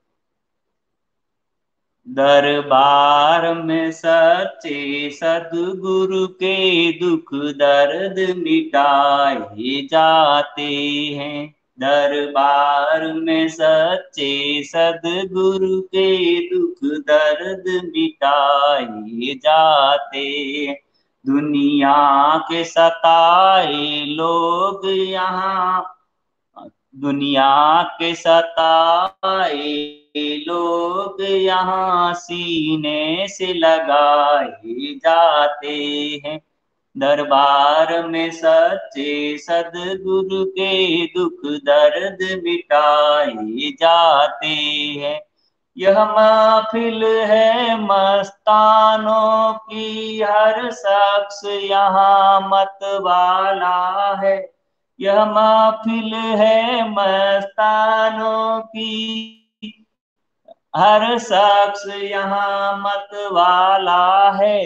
दरबार में सच्चे सदगुरु के दुख दर्द मिटाए जाते हैं। दरबार में सच्चे सदगुरु के दुख दर्द मिटाए जाते हैं। दुनिया के सताए लोग यहाँ, दुनिया के सताए लोग यहाँ सीने से लगाए जाते हैं। दरबार में सच्चे सदगुरु के दुख दर्द मिटाए जाते हैं। यह महफिल है मस्तानों की, हर शख्स यहाँ मत वाला है। यह महफिल है मस्तानों की, हर शख्स यहाँ मत वाला है।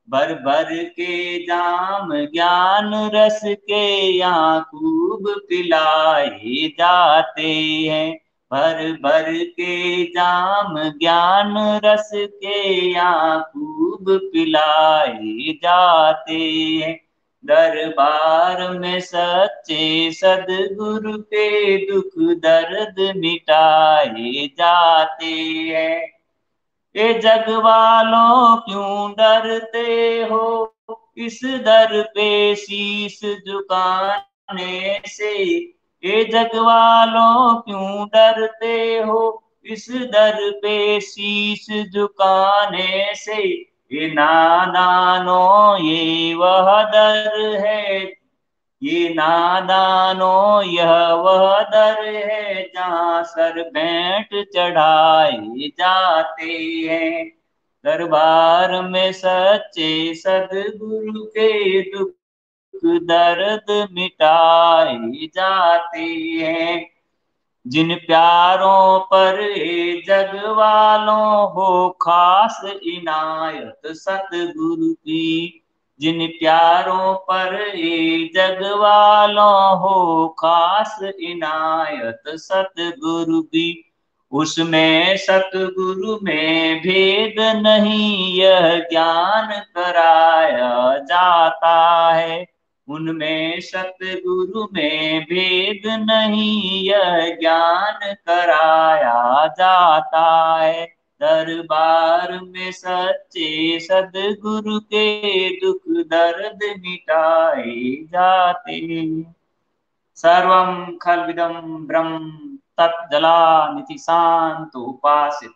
भर भर के जाम ज्ञान रस के यहाँ खूब पिलाए जाते हैं। भर भर के जाम ज्ञान रस के यहाँ खूब पिलाए जाते हैं। दरबार में सच्चे सदगुरु के दुख दर्द मिटाए जाते हैं। ये जग वालों क्यों डरते हो इस दर पे शीश झुकाने से। ये जग वालों क्यों डरते हो इस दर पे शीश झुकाने से। ये नादानों ये वह दर है, ये नादानों यह वह दर है जहाँ सर भेंट चढ़ाए जाते हैं। दरबार में सच्चे सदगुरु के दुख दर्द मिटाए जाते हैं। जिन प्यारों पर ये जग वालों हो खास इनायत सतगुरु की। जिन प्यारों पर ये जग वालों हो खास इनायत सतगुरु की। उसमें सतगुरु में भेद नहीं यह ज्ञान कराया जाता है। उनमें सतगुरु में भेद नहीं यह ज्ञान कराया जाता है। दरबार में सच्चे सदगुरु के दुख दर्द मिटाए जाते। सर्वं खल्विदं ब्रह्म तत्जलानिति शांत उपासित।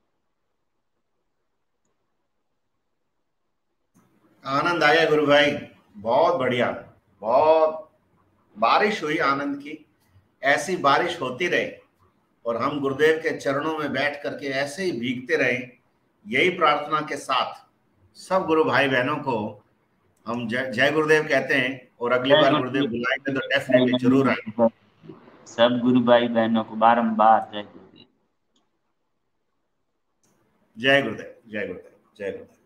आनंद आया गुरु भाई, बहुत बढ़िया, बहुत बारिश हुई आनंद की। ऐसी बारिश होती रहे और हम गुरुदेव के चरणों में बैठ करके ऐसे ही भीगते रहे। यही प्रार्थना के साथ सब गुरु भाई बहनों को हम जय गुरुदेव कहते हैं। और अगली बार गुरुदेव बुलाएंगे तो डेफिनेटली जरूर आएंगे। सब गुरु भाई बहनों को बारंबार जय गुरुदेव। जय गुरुदेव, जय गुरुदेव, जय गुरुदेव।